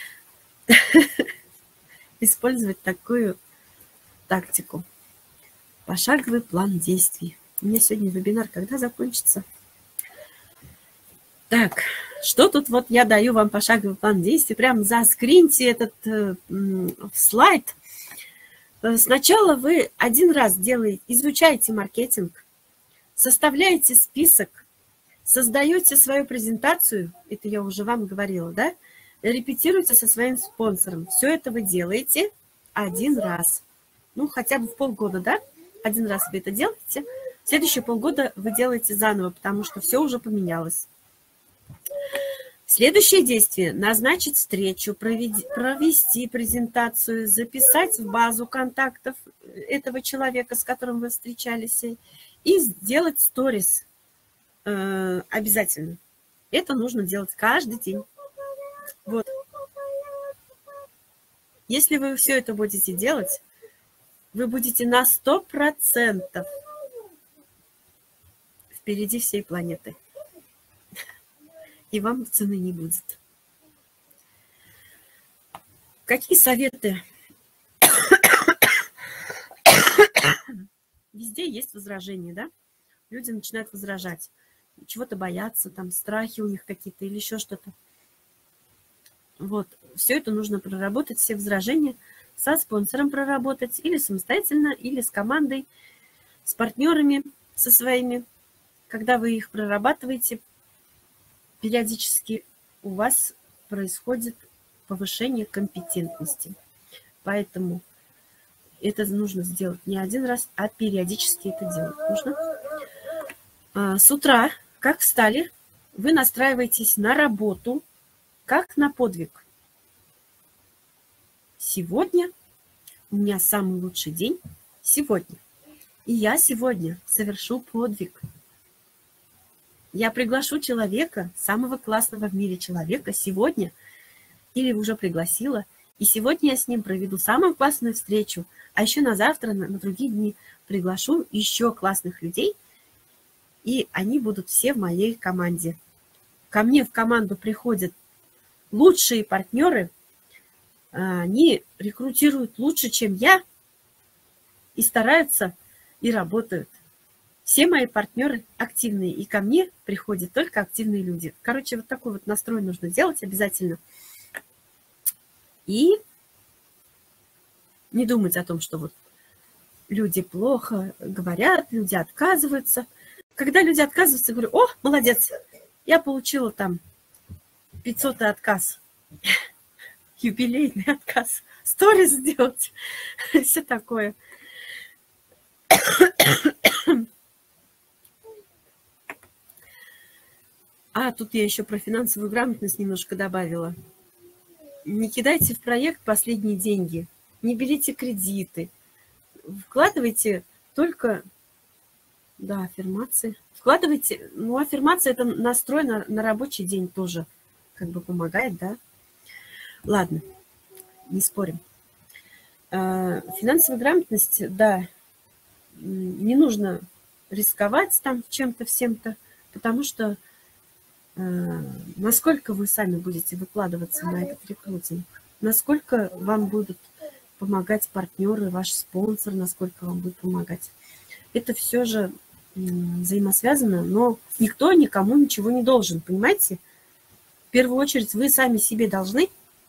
Использовать такую тактику. Пошаговый план действий. У меня сегодня вебинар когда закончится? Так, что тут вот я даю вам пошаговый план действий. Прям заскриньте этот слайд. Сначала вы один раз изучаете маркетинг, составляете список, создаете свою презентацию, это я уже вам говорила, да? Репетируйте со своим спонсором. Все это вы делаете один раз. Ну, хотя бы в полгода, да? Один раз вы это делаете. В следующие полгода вы делаете заново, потому что все уже поменялось. Следующее действие – назначить встречу, провести презентацию, записать в базу контактов этого человека, с которым вы встречались, и сделать сторис обязательно. Это нужно делать каждый день. Вот. Если вы все это будете делать, вы будете на 100% впереди всей планеты. И вам цены не будет. Какие советы? Везде есть возражения, да? Люди начинают возражать. Чего-то боятся, там страхи у них какие-то или еще что-то. Вот. Все это нужно проработать, все возражения со спонсором проработать, или самостоятельно, или с командой, с партнерами, со своими. Когда вы их прорабатываете, периодически у вас происходит повышение компетентности. Поэтому это нужно сделать не один раз, а периодически это делать нужно. С утра, как встали, вы настраиваетесь на работу, как на подвиг. Сегодня у меня самый лучший день. Сегодня. И я сегодня совершу подвиг. Я приглашу человека, самого классного в мире человека, сегодня, или уже пригласила, и сегодня я с ним проведу самую классную встречу, а еще на завтра, на другие дни приглашу еще классных людей, и они будут все в моей команде. Ко мне в команду приходят лучшие партнеры, они рекрутируют лучше, чем я, и стараются, и работают. Все мои партнеры активные, и ко мне приходят только активные люди. Короче, вот такой вот настрой нужно делать обязательно. И не думать о том, что вот люди плохо говорят, люди отказываются. Когда люди отказываются, я говорю: о, молодец, я получила там 500-й отказ, юбилейный отказ, сторис сделать, все такое. Тут я еще про финансовую грамотность немножко добавила. Не кидайте в проект последние деньги, не берите кредиты, вкладывайте только, да, аффирмации. Вкладывайте, ну, аффирмация – это настрой на рабочий день тоже, как бы помогает, да. Ладно, не спорим. Финансовая грамотность, да, не нужно рисковать там чем-то, всем-то, потому что насколько вы сами будете выкладываться на этот рекрутинг, насколько вам будут помогать партнеры, ваш спонсор, насколько вам будет помогать. Это все же взаимосвязано, но никто никому ничего не должен, понимаете? В первую очередь вы сами себе должны.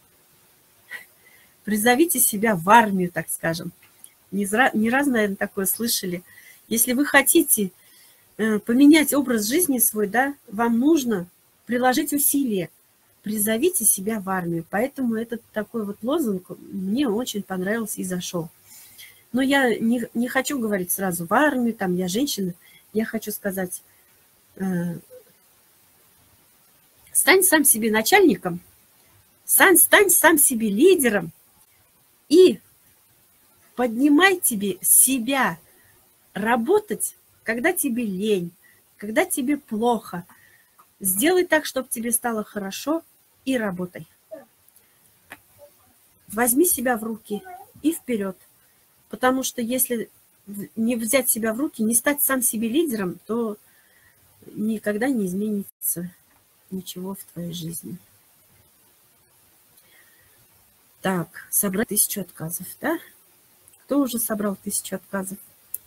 Призовите себя в армию, так скажем. Не раз, наверное, такое слышали. Если вы хотите поменять образ жизни свой, да, вам нужно приложить усилия. Призовите себя в армию. Поэтому этот такой вот лозунг мне очень понравился и зашел. Но я не хочу говорить сразу в армию, там я женщина. Я хочу сказать, стань сам себе начальником, стань сам себе лидером и поднимай тебе себя работать, когда тебе лень, когда тебе плохо. Сделай так, чтобы тебе стало хорошо, и работай. Возьми себя в руки и вперед. Потому что если не взять себя в руки, не стать сам себе лидером, то никогда не изменится ничего в твоей жизни. Так, собрать 1000 отказов, да? Кто уже собрал 1000 отказов?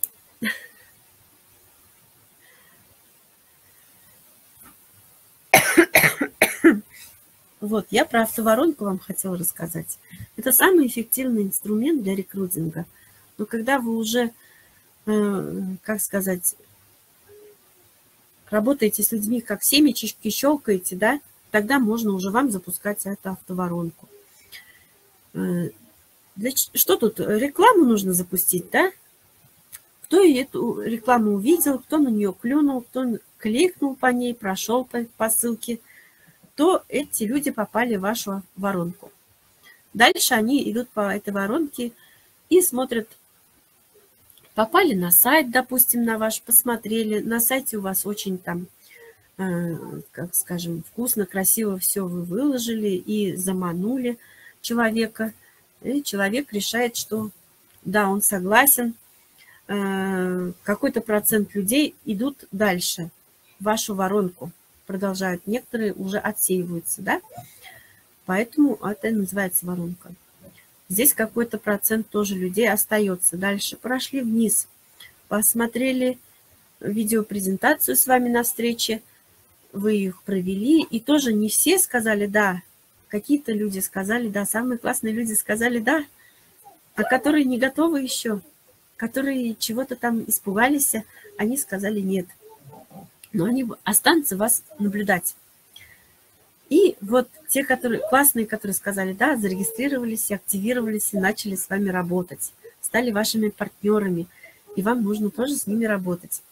Вот, я про автоворонку вам хотела рассказать. Это самый эффективный инструмент для рекрутинга. Но когда вы уже, как сказать, работаете с людьми, как семечки щелкаете, да, тогда можно уже вам запускать эту автоворонку. Что тут? Рекламу нужно запустить, да? Кто эту рекламу увидел, кто на нее клюнул, кто кликнул по ней, прошел по ссылке, то эти люди попали в вашу воронку. Дальше они идут по этой воронке и смотрят, попали на сайт, допустим, на ваш, посмотрели, на сайте у вас очень там, как скажем, вкусно, красиво все вы выложили и заманули человека. И человек решает, что да, он согласен. Какой-то процент людей идут дальше, в вашу воронку. Продолжают. Некоторые уже отсеиваются, да? Поэтому это и называется воронка. Здесь какой-то процент тоже людей остается. Дальше прошли вниз, посмотрели видеопрезентацию с вами на встрече, вы их провели, и тоже не все сказали «да». Какие-то люди сказали «да», самые классные люди сказали «да», а которые не готовы еще, которые чего-то там испугались, они сказали «нет». Но они останутся вас наблюдать. И вот те, которые классные, которые сказали «да», зарегистрировались, активировались и начали с вами работать, стали вашими партнерами, и вам нужно тоже с ними работать.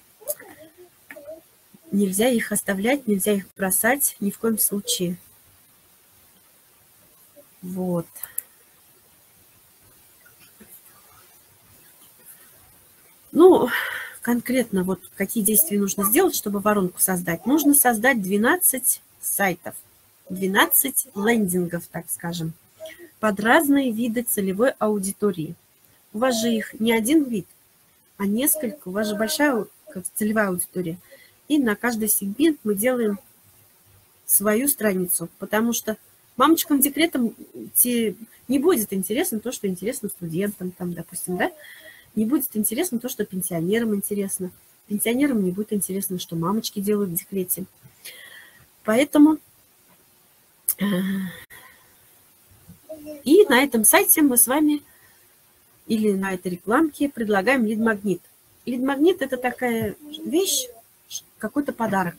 Нельзя их оставлять, нельзя их бросать ни в коем случае. Вот. Ну, конкретно вот какие действия нужно сделать, чтобы воронку создать. Нужно создать 12 сайтов, 12 лендингов, так скажем, под разные виды целевой аудитории. У вас же их не один вид, а несколько. У вас же большая целевая аудитория. И на каждый сегмент мы делаем свою страницу, потому что мамочкам декретом не будет интересно то, что интересно студентам, там, допустим, да? Не будет интересно то, что пенсионерам интересно. Пенсионерам не будет интересно, что мамочки делают в декрете. Поэтому и на этом сайте мы с вами или на этой рекламке предлагаем лид-магнит. Лид-магнит – это такая вещь, какой-то подарок.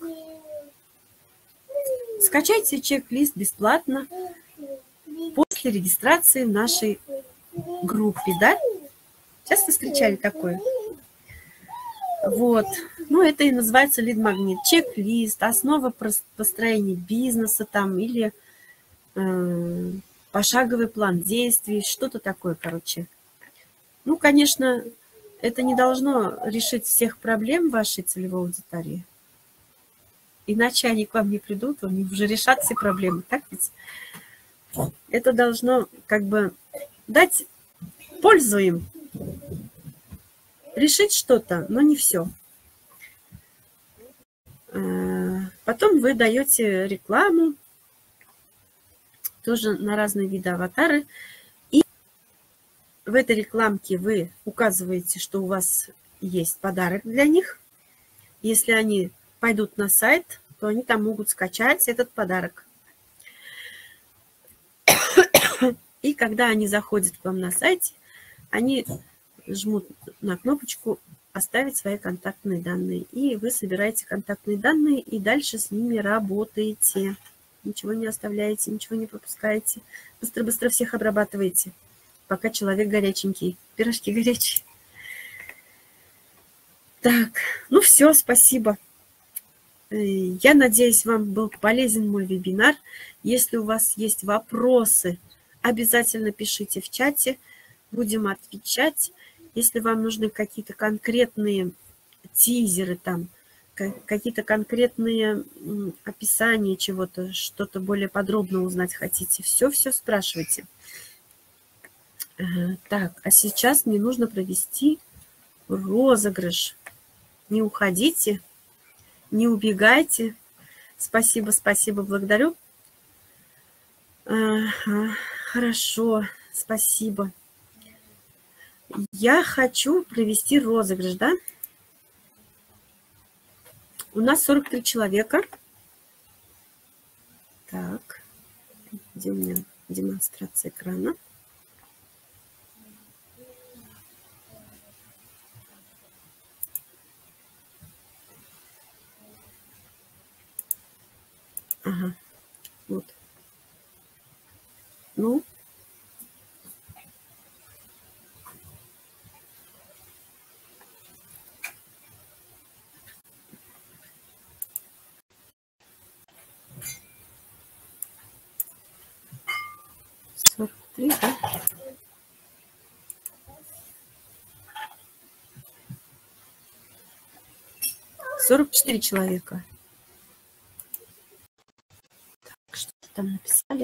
Скачайте чек-лист бесплатно после регистрации в нашей группе, да? Часто встречали такое? Вот. Ну, это и называется лид-магнит. Чек-лист, основа построения бизнеса там или пошаговый план действий, что-то такое, короче. Ну, конечно, это не должно решить всех проблем вашей целевой аудитории. Иначе они к вам не придут, они уже решат все проблемы, так ведь? Это должно как бы дать пользу им, решить что-то, но не все. Потом вы даете рекламу, тоже на разные виды аватары. И в этой рекламке вы указываете, что у вас есть подарок для них. Если они пойдут на сайт, то они там могут скачать этот подарок. И когда они заходят к вам на сайте, они жмут на кнопочку «Оставить свои контактные данные». И вы собираете контактные данные и дальше с ними работаете. Ничего не оставляете, ничего не пропускаете. Быстро-быстро всех обрабатываете, пока человек горяченький. Пирожки горячие. Так, ну все, спасибо. Я надеюсь, вам был полезен мой вебинар. Если у вас есть вопросы, обязательно пишите в чате. Будем отвечать. Если вам нужны какие-то конкретные тизеры, там, какие-то конкретные описания чего-то, что-то более подробно узнать хотите, все спрашивайте. Так, а сейчас мне нужно провести розыгрыш. Не уходите, не убегайте. Спасибо, благодарю. Хорошо, спасибо. Я хочу провести розыгрыш, да? У нас 43 человека. Так, где у меня демонстрация экрана? Ага, вот. Ну. Да? 44 человека. Так, что там написали?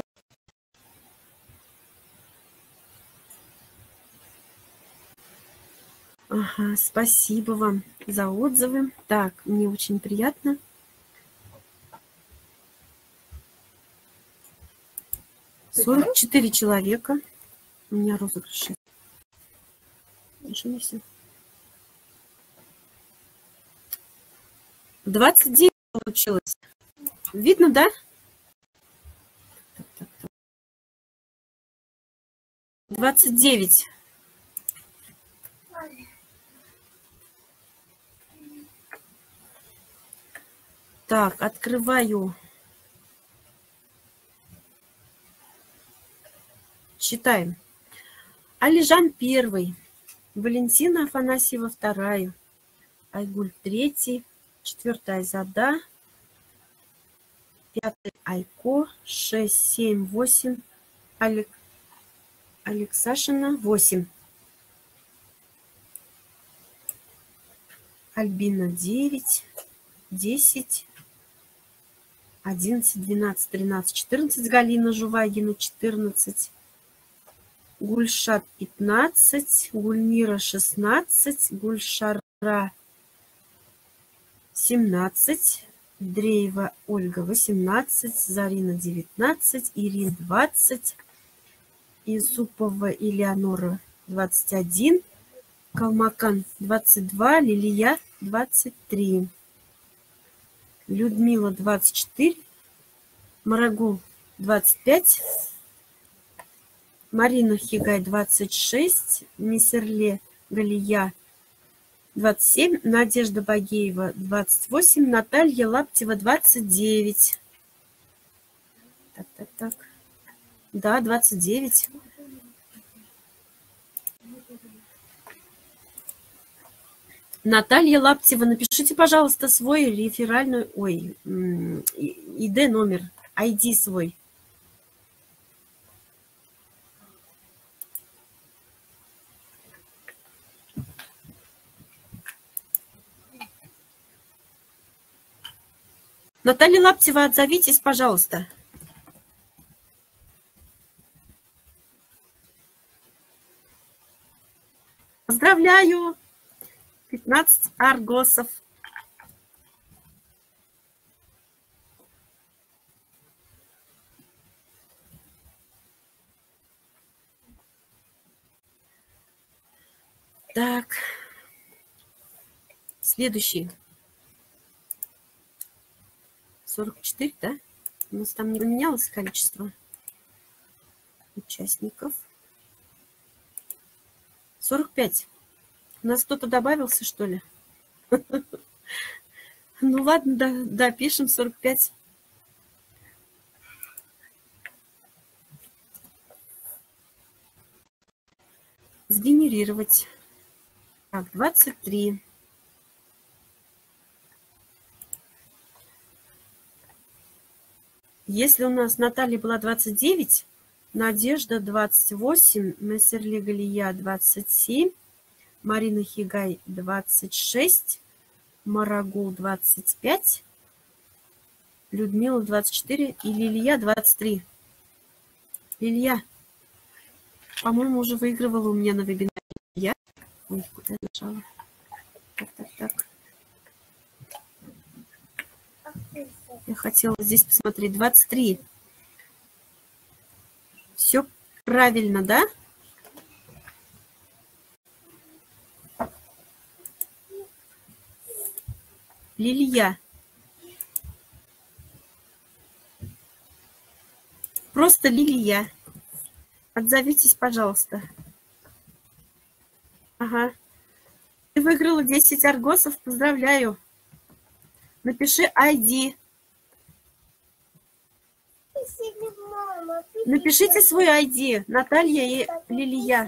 Ага, спасибо вам за отзывы. Так, мне очень приятно. «44 человека. У меня розыгрыш. Ничего не все. 29 получилось. Видно, да? 29. Так, открываю. Читаем. Алижан 1, Валентина Афанасьева 2, Айгуль 3, 4 Айзада, 5 Айко, 6, 7, 8, Алексашина 8, Альбина 9, 10, 11, 12, 13, 14, Галина Жувагина 14, Гульшат 15, Гульмира 16, Гульшара 17, Дреева Ольга 18, Зарина 19, Ирина 20, Исупова Элеонора 21, Калмакан 22, Лилия 23, Людмила 24, Марагул 25, Марина Хигай 26, Мисерле Галия 27, Надежда Багеева 28, Наталья Лаптева 29. Так. Да, 29. Наталья Лаптева, напишите, пожалуйста, свой реферальный, ой, ID номер, ID свой. Наталья Лаптева, отзовитесь, пожалуйста. Поздравляю! 15 аргосов. Так. Следующий. 44, да? У нас там не поменялось количество участников. 45. У нас кто-то добавился, что ли? Ну ладно, да, пишем 45. Сгенерировать. Так, 23. Если у нас Наталья была 29, Надежда 28, Мессерли Галия 27, Марина Хигай 26, Марагул 25, Людмила 24 и Лилия 23. Лилия, по-моему, уже выигрывала у меня на вебинаре. Я? Ой, куда я нажала? Так. Я хотела здесь посмотреть. 23. Все правильно, да? Лилия. Просто Лилия. Отзовитесь, пожалуйста. Ага. Ты выиграла 10 аргосов. Поздравляю. Напиши ID. Напишите свой ID. Наталья и Лилия.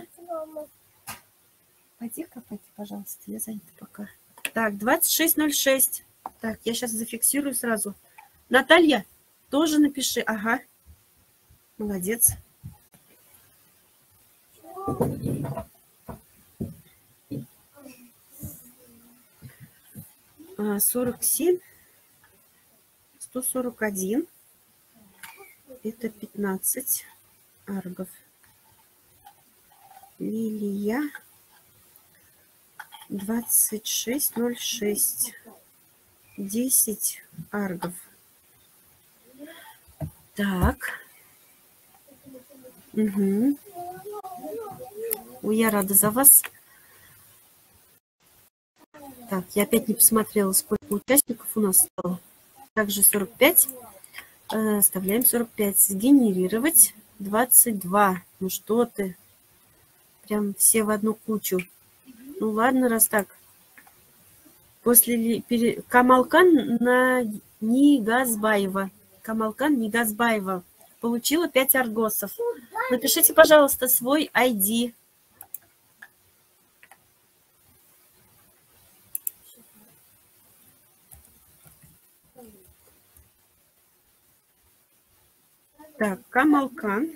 Пойди копайте, пожалуйста. Я занята пока. Так, 2606. Так, я сейчас зафиксирую сразу. Наталья, тоже напиши. Ага. Молодец. А, 47. 141. Это 15 аргов. Лилия 2606. 10 аргов. Так. Угу. Ой, я рада за вас. Так, я опять не посмотрела, сколько участников у нас стало. Также 45. Оставляем 45. Сгенерировать 22. Ну что ты? Прям все в одну кучу. Ну ладно, раз так. После Камалкан Нигазбаева. Камалкан Нигазбаева. Получила 5 аргосов. Напишите, пожалуйста, свой ID. Так, Камалкан.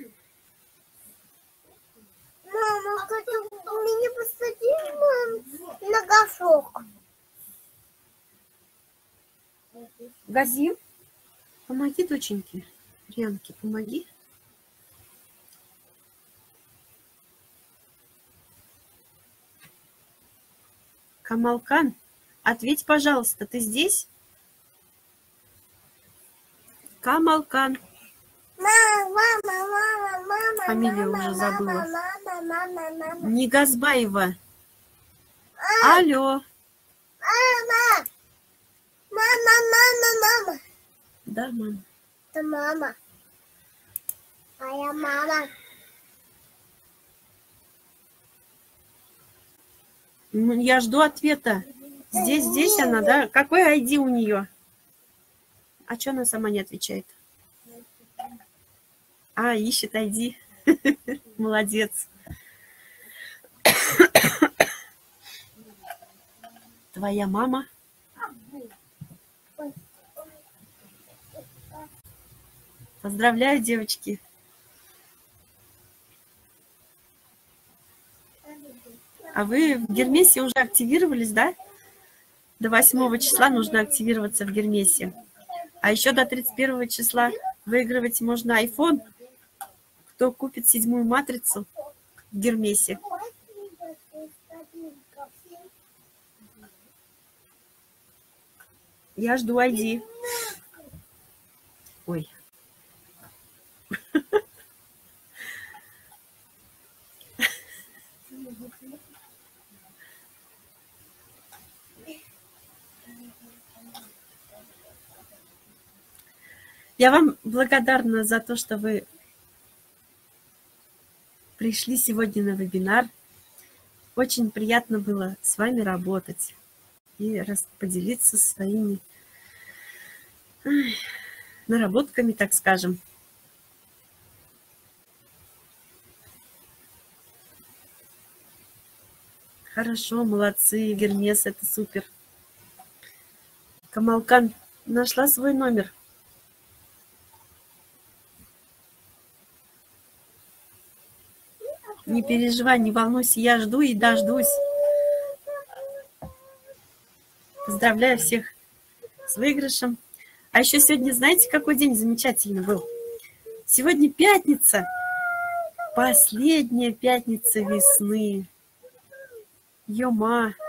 Мама, ты меня посади на горшок. Газим, помоги, доченьке. Рянке, помоги. Камалкан, ответь, пожалуйста, ты здесь? Камалкан. Мама. Фамилию уже забыла. Мама. Нигазбаева. Алло. Мама. Да, мама. Это мама. А я мама. Я жду ответа. Здесь она, да? Какой ID у нее? А что она сама не отвечает? А, ищет ID. Молодец. Твоя мама? Поздравляю, девочки. А вы в Гермесе уже активировались, да? До 8 числа нужно активироваться в Гермесе. А еще до 31 числа выигрывать можно iPhone. Кто купит 7-ю матрицу в Гермесе. Я жду ID. Ой. Я вам благодарна за то, что вы пришли сегодня на вебинар. Очень приятно было с вами работать и поделиться своими наработками, так скажем. Хорошо, молодцы, Гермес, это супер. Камалкан нашла свой номер. Не переживай, не волнуйся, я жду и дождусь. Поздравляю всех с выигрышем. А еще сегодня, знаете, какой день замечательный был? Сегодня пятница. Последняя пятница весны. Ё-ма.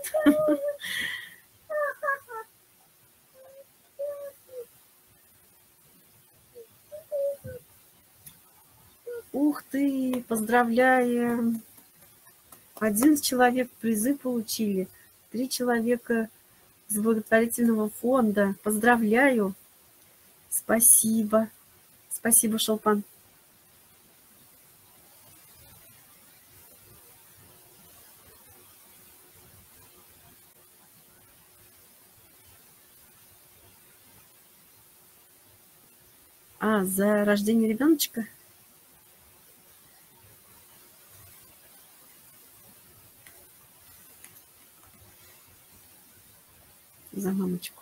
Ух ты, поздравляем. 11 человек призы получили. 3 человека из благотворительного фонда. Поздравляю. Спасибо. Спасибо, Шолпан. А, за рождение ребеночка? За мамочку.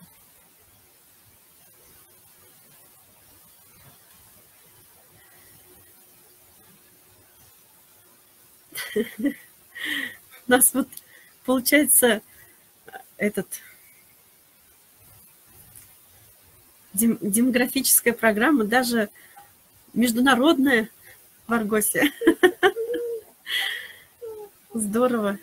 У нас вот получается демографическая программа, даже международная в Аргосе. Здорово.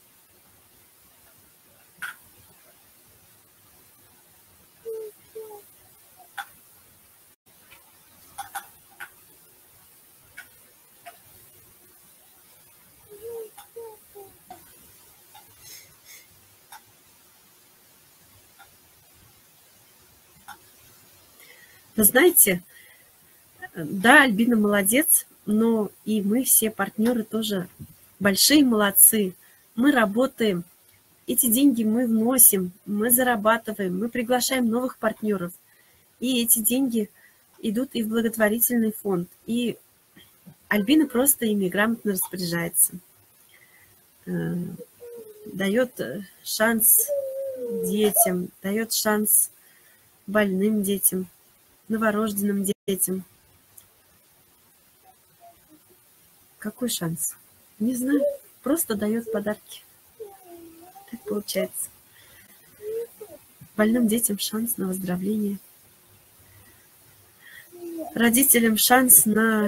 Вы знаете, да, Альбина молодец, но и мы все партнеры тоже большие молодцы. Мы работаем, эти деньги мы вносим, мы зарабатываем, мы приглашаем новых партнеров. И эти деньги идут и в благотворительный фонд. И Альбина просто ими грамотно распоряжается. Дает шанс детям, дает шанс больным детям, новорожденным детям. Какой шанс? Не знаю. Просто дает подарки. Так получается. Больным детям шанс на выздоровление. Родителям шанс на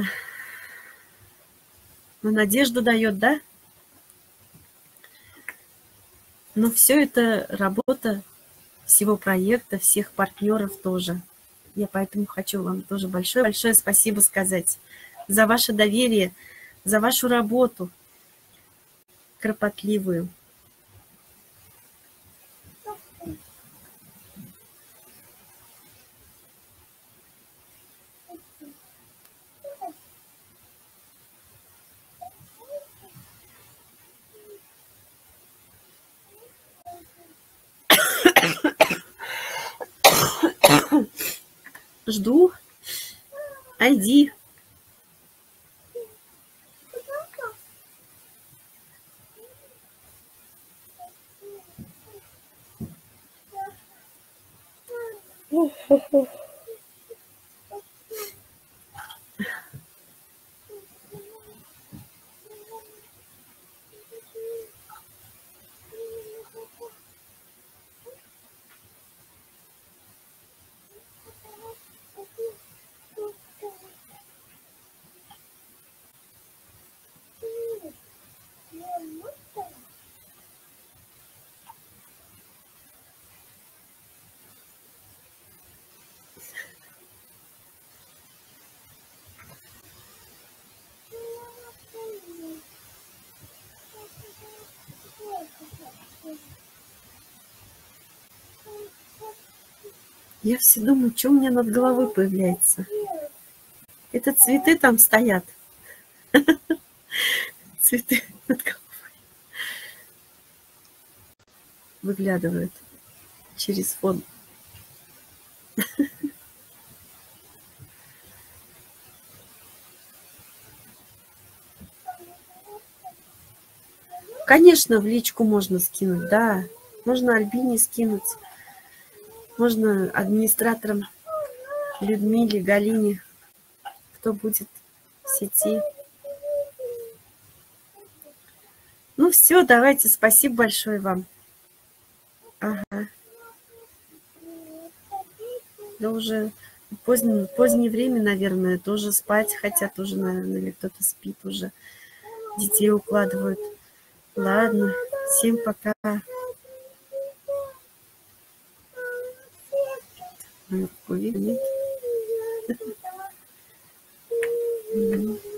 надежду дает, да? Но все это работа всего проекта, всех партнеров тоже. Я поэтому хочу вам тоже большое-большое спасибо сказать за ваше доверие, за вашу работу кропотливую. Жду ID. Я все думаю, что у меня над головой появляется. Это цветы там стоят. Цветы над головой выглядывают через фон. Конечно, в личку можно скинуть, да. Можно Альбине скинуть. Можно администраторам Людмиле, Галине, кто будет в сети. Ну все, давайте, спасибо большое вам. Ага. Да уже позднее время, наверное, тоже спать хотят уже, наверное, или кто-то спит уже. Детей укладывают. Ладно, всем пока. Увидим.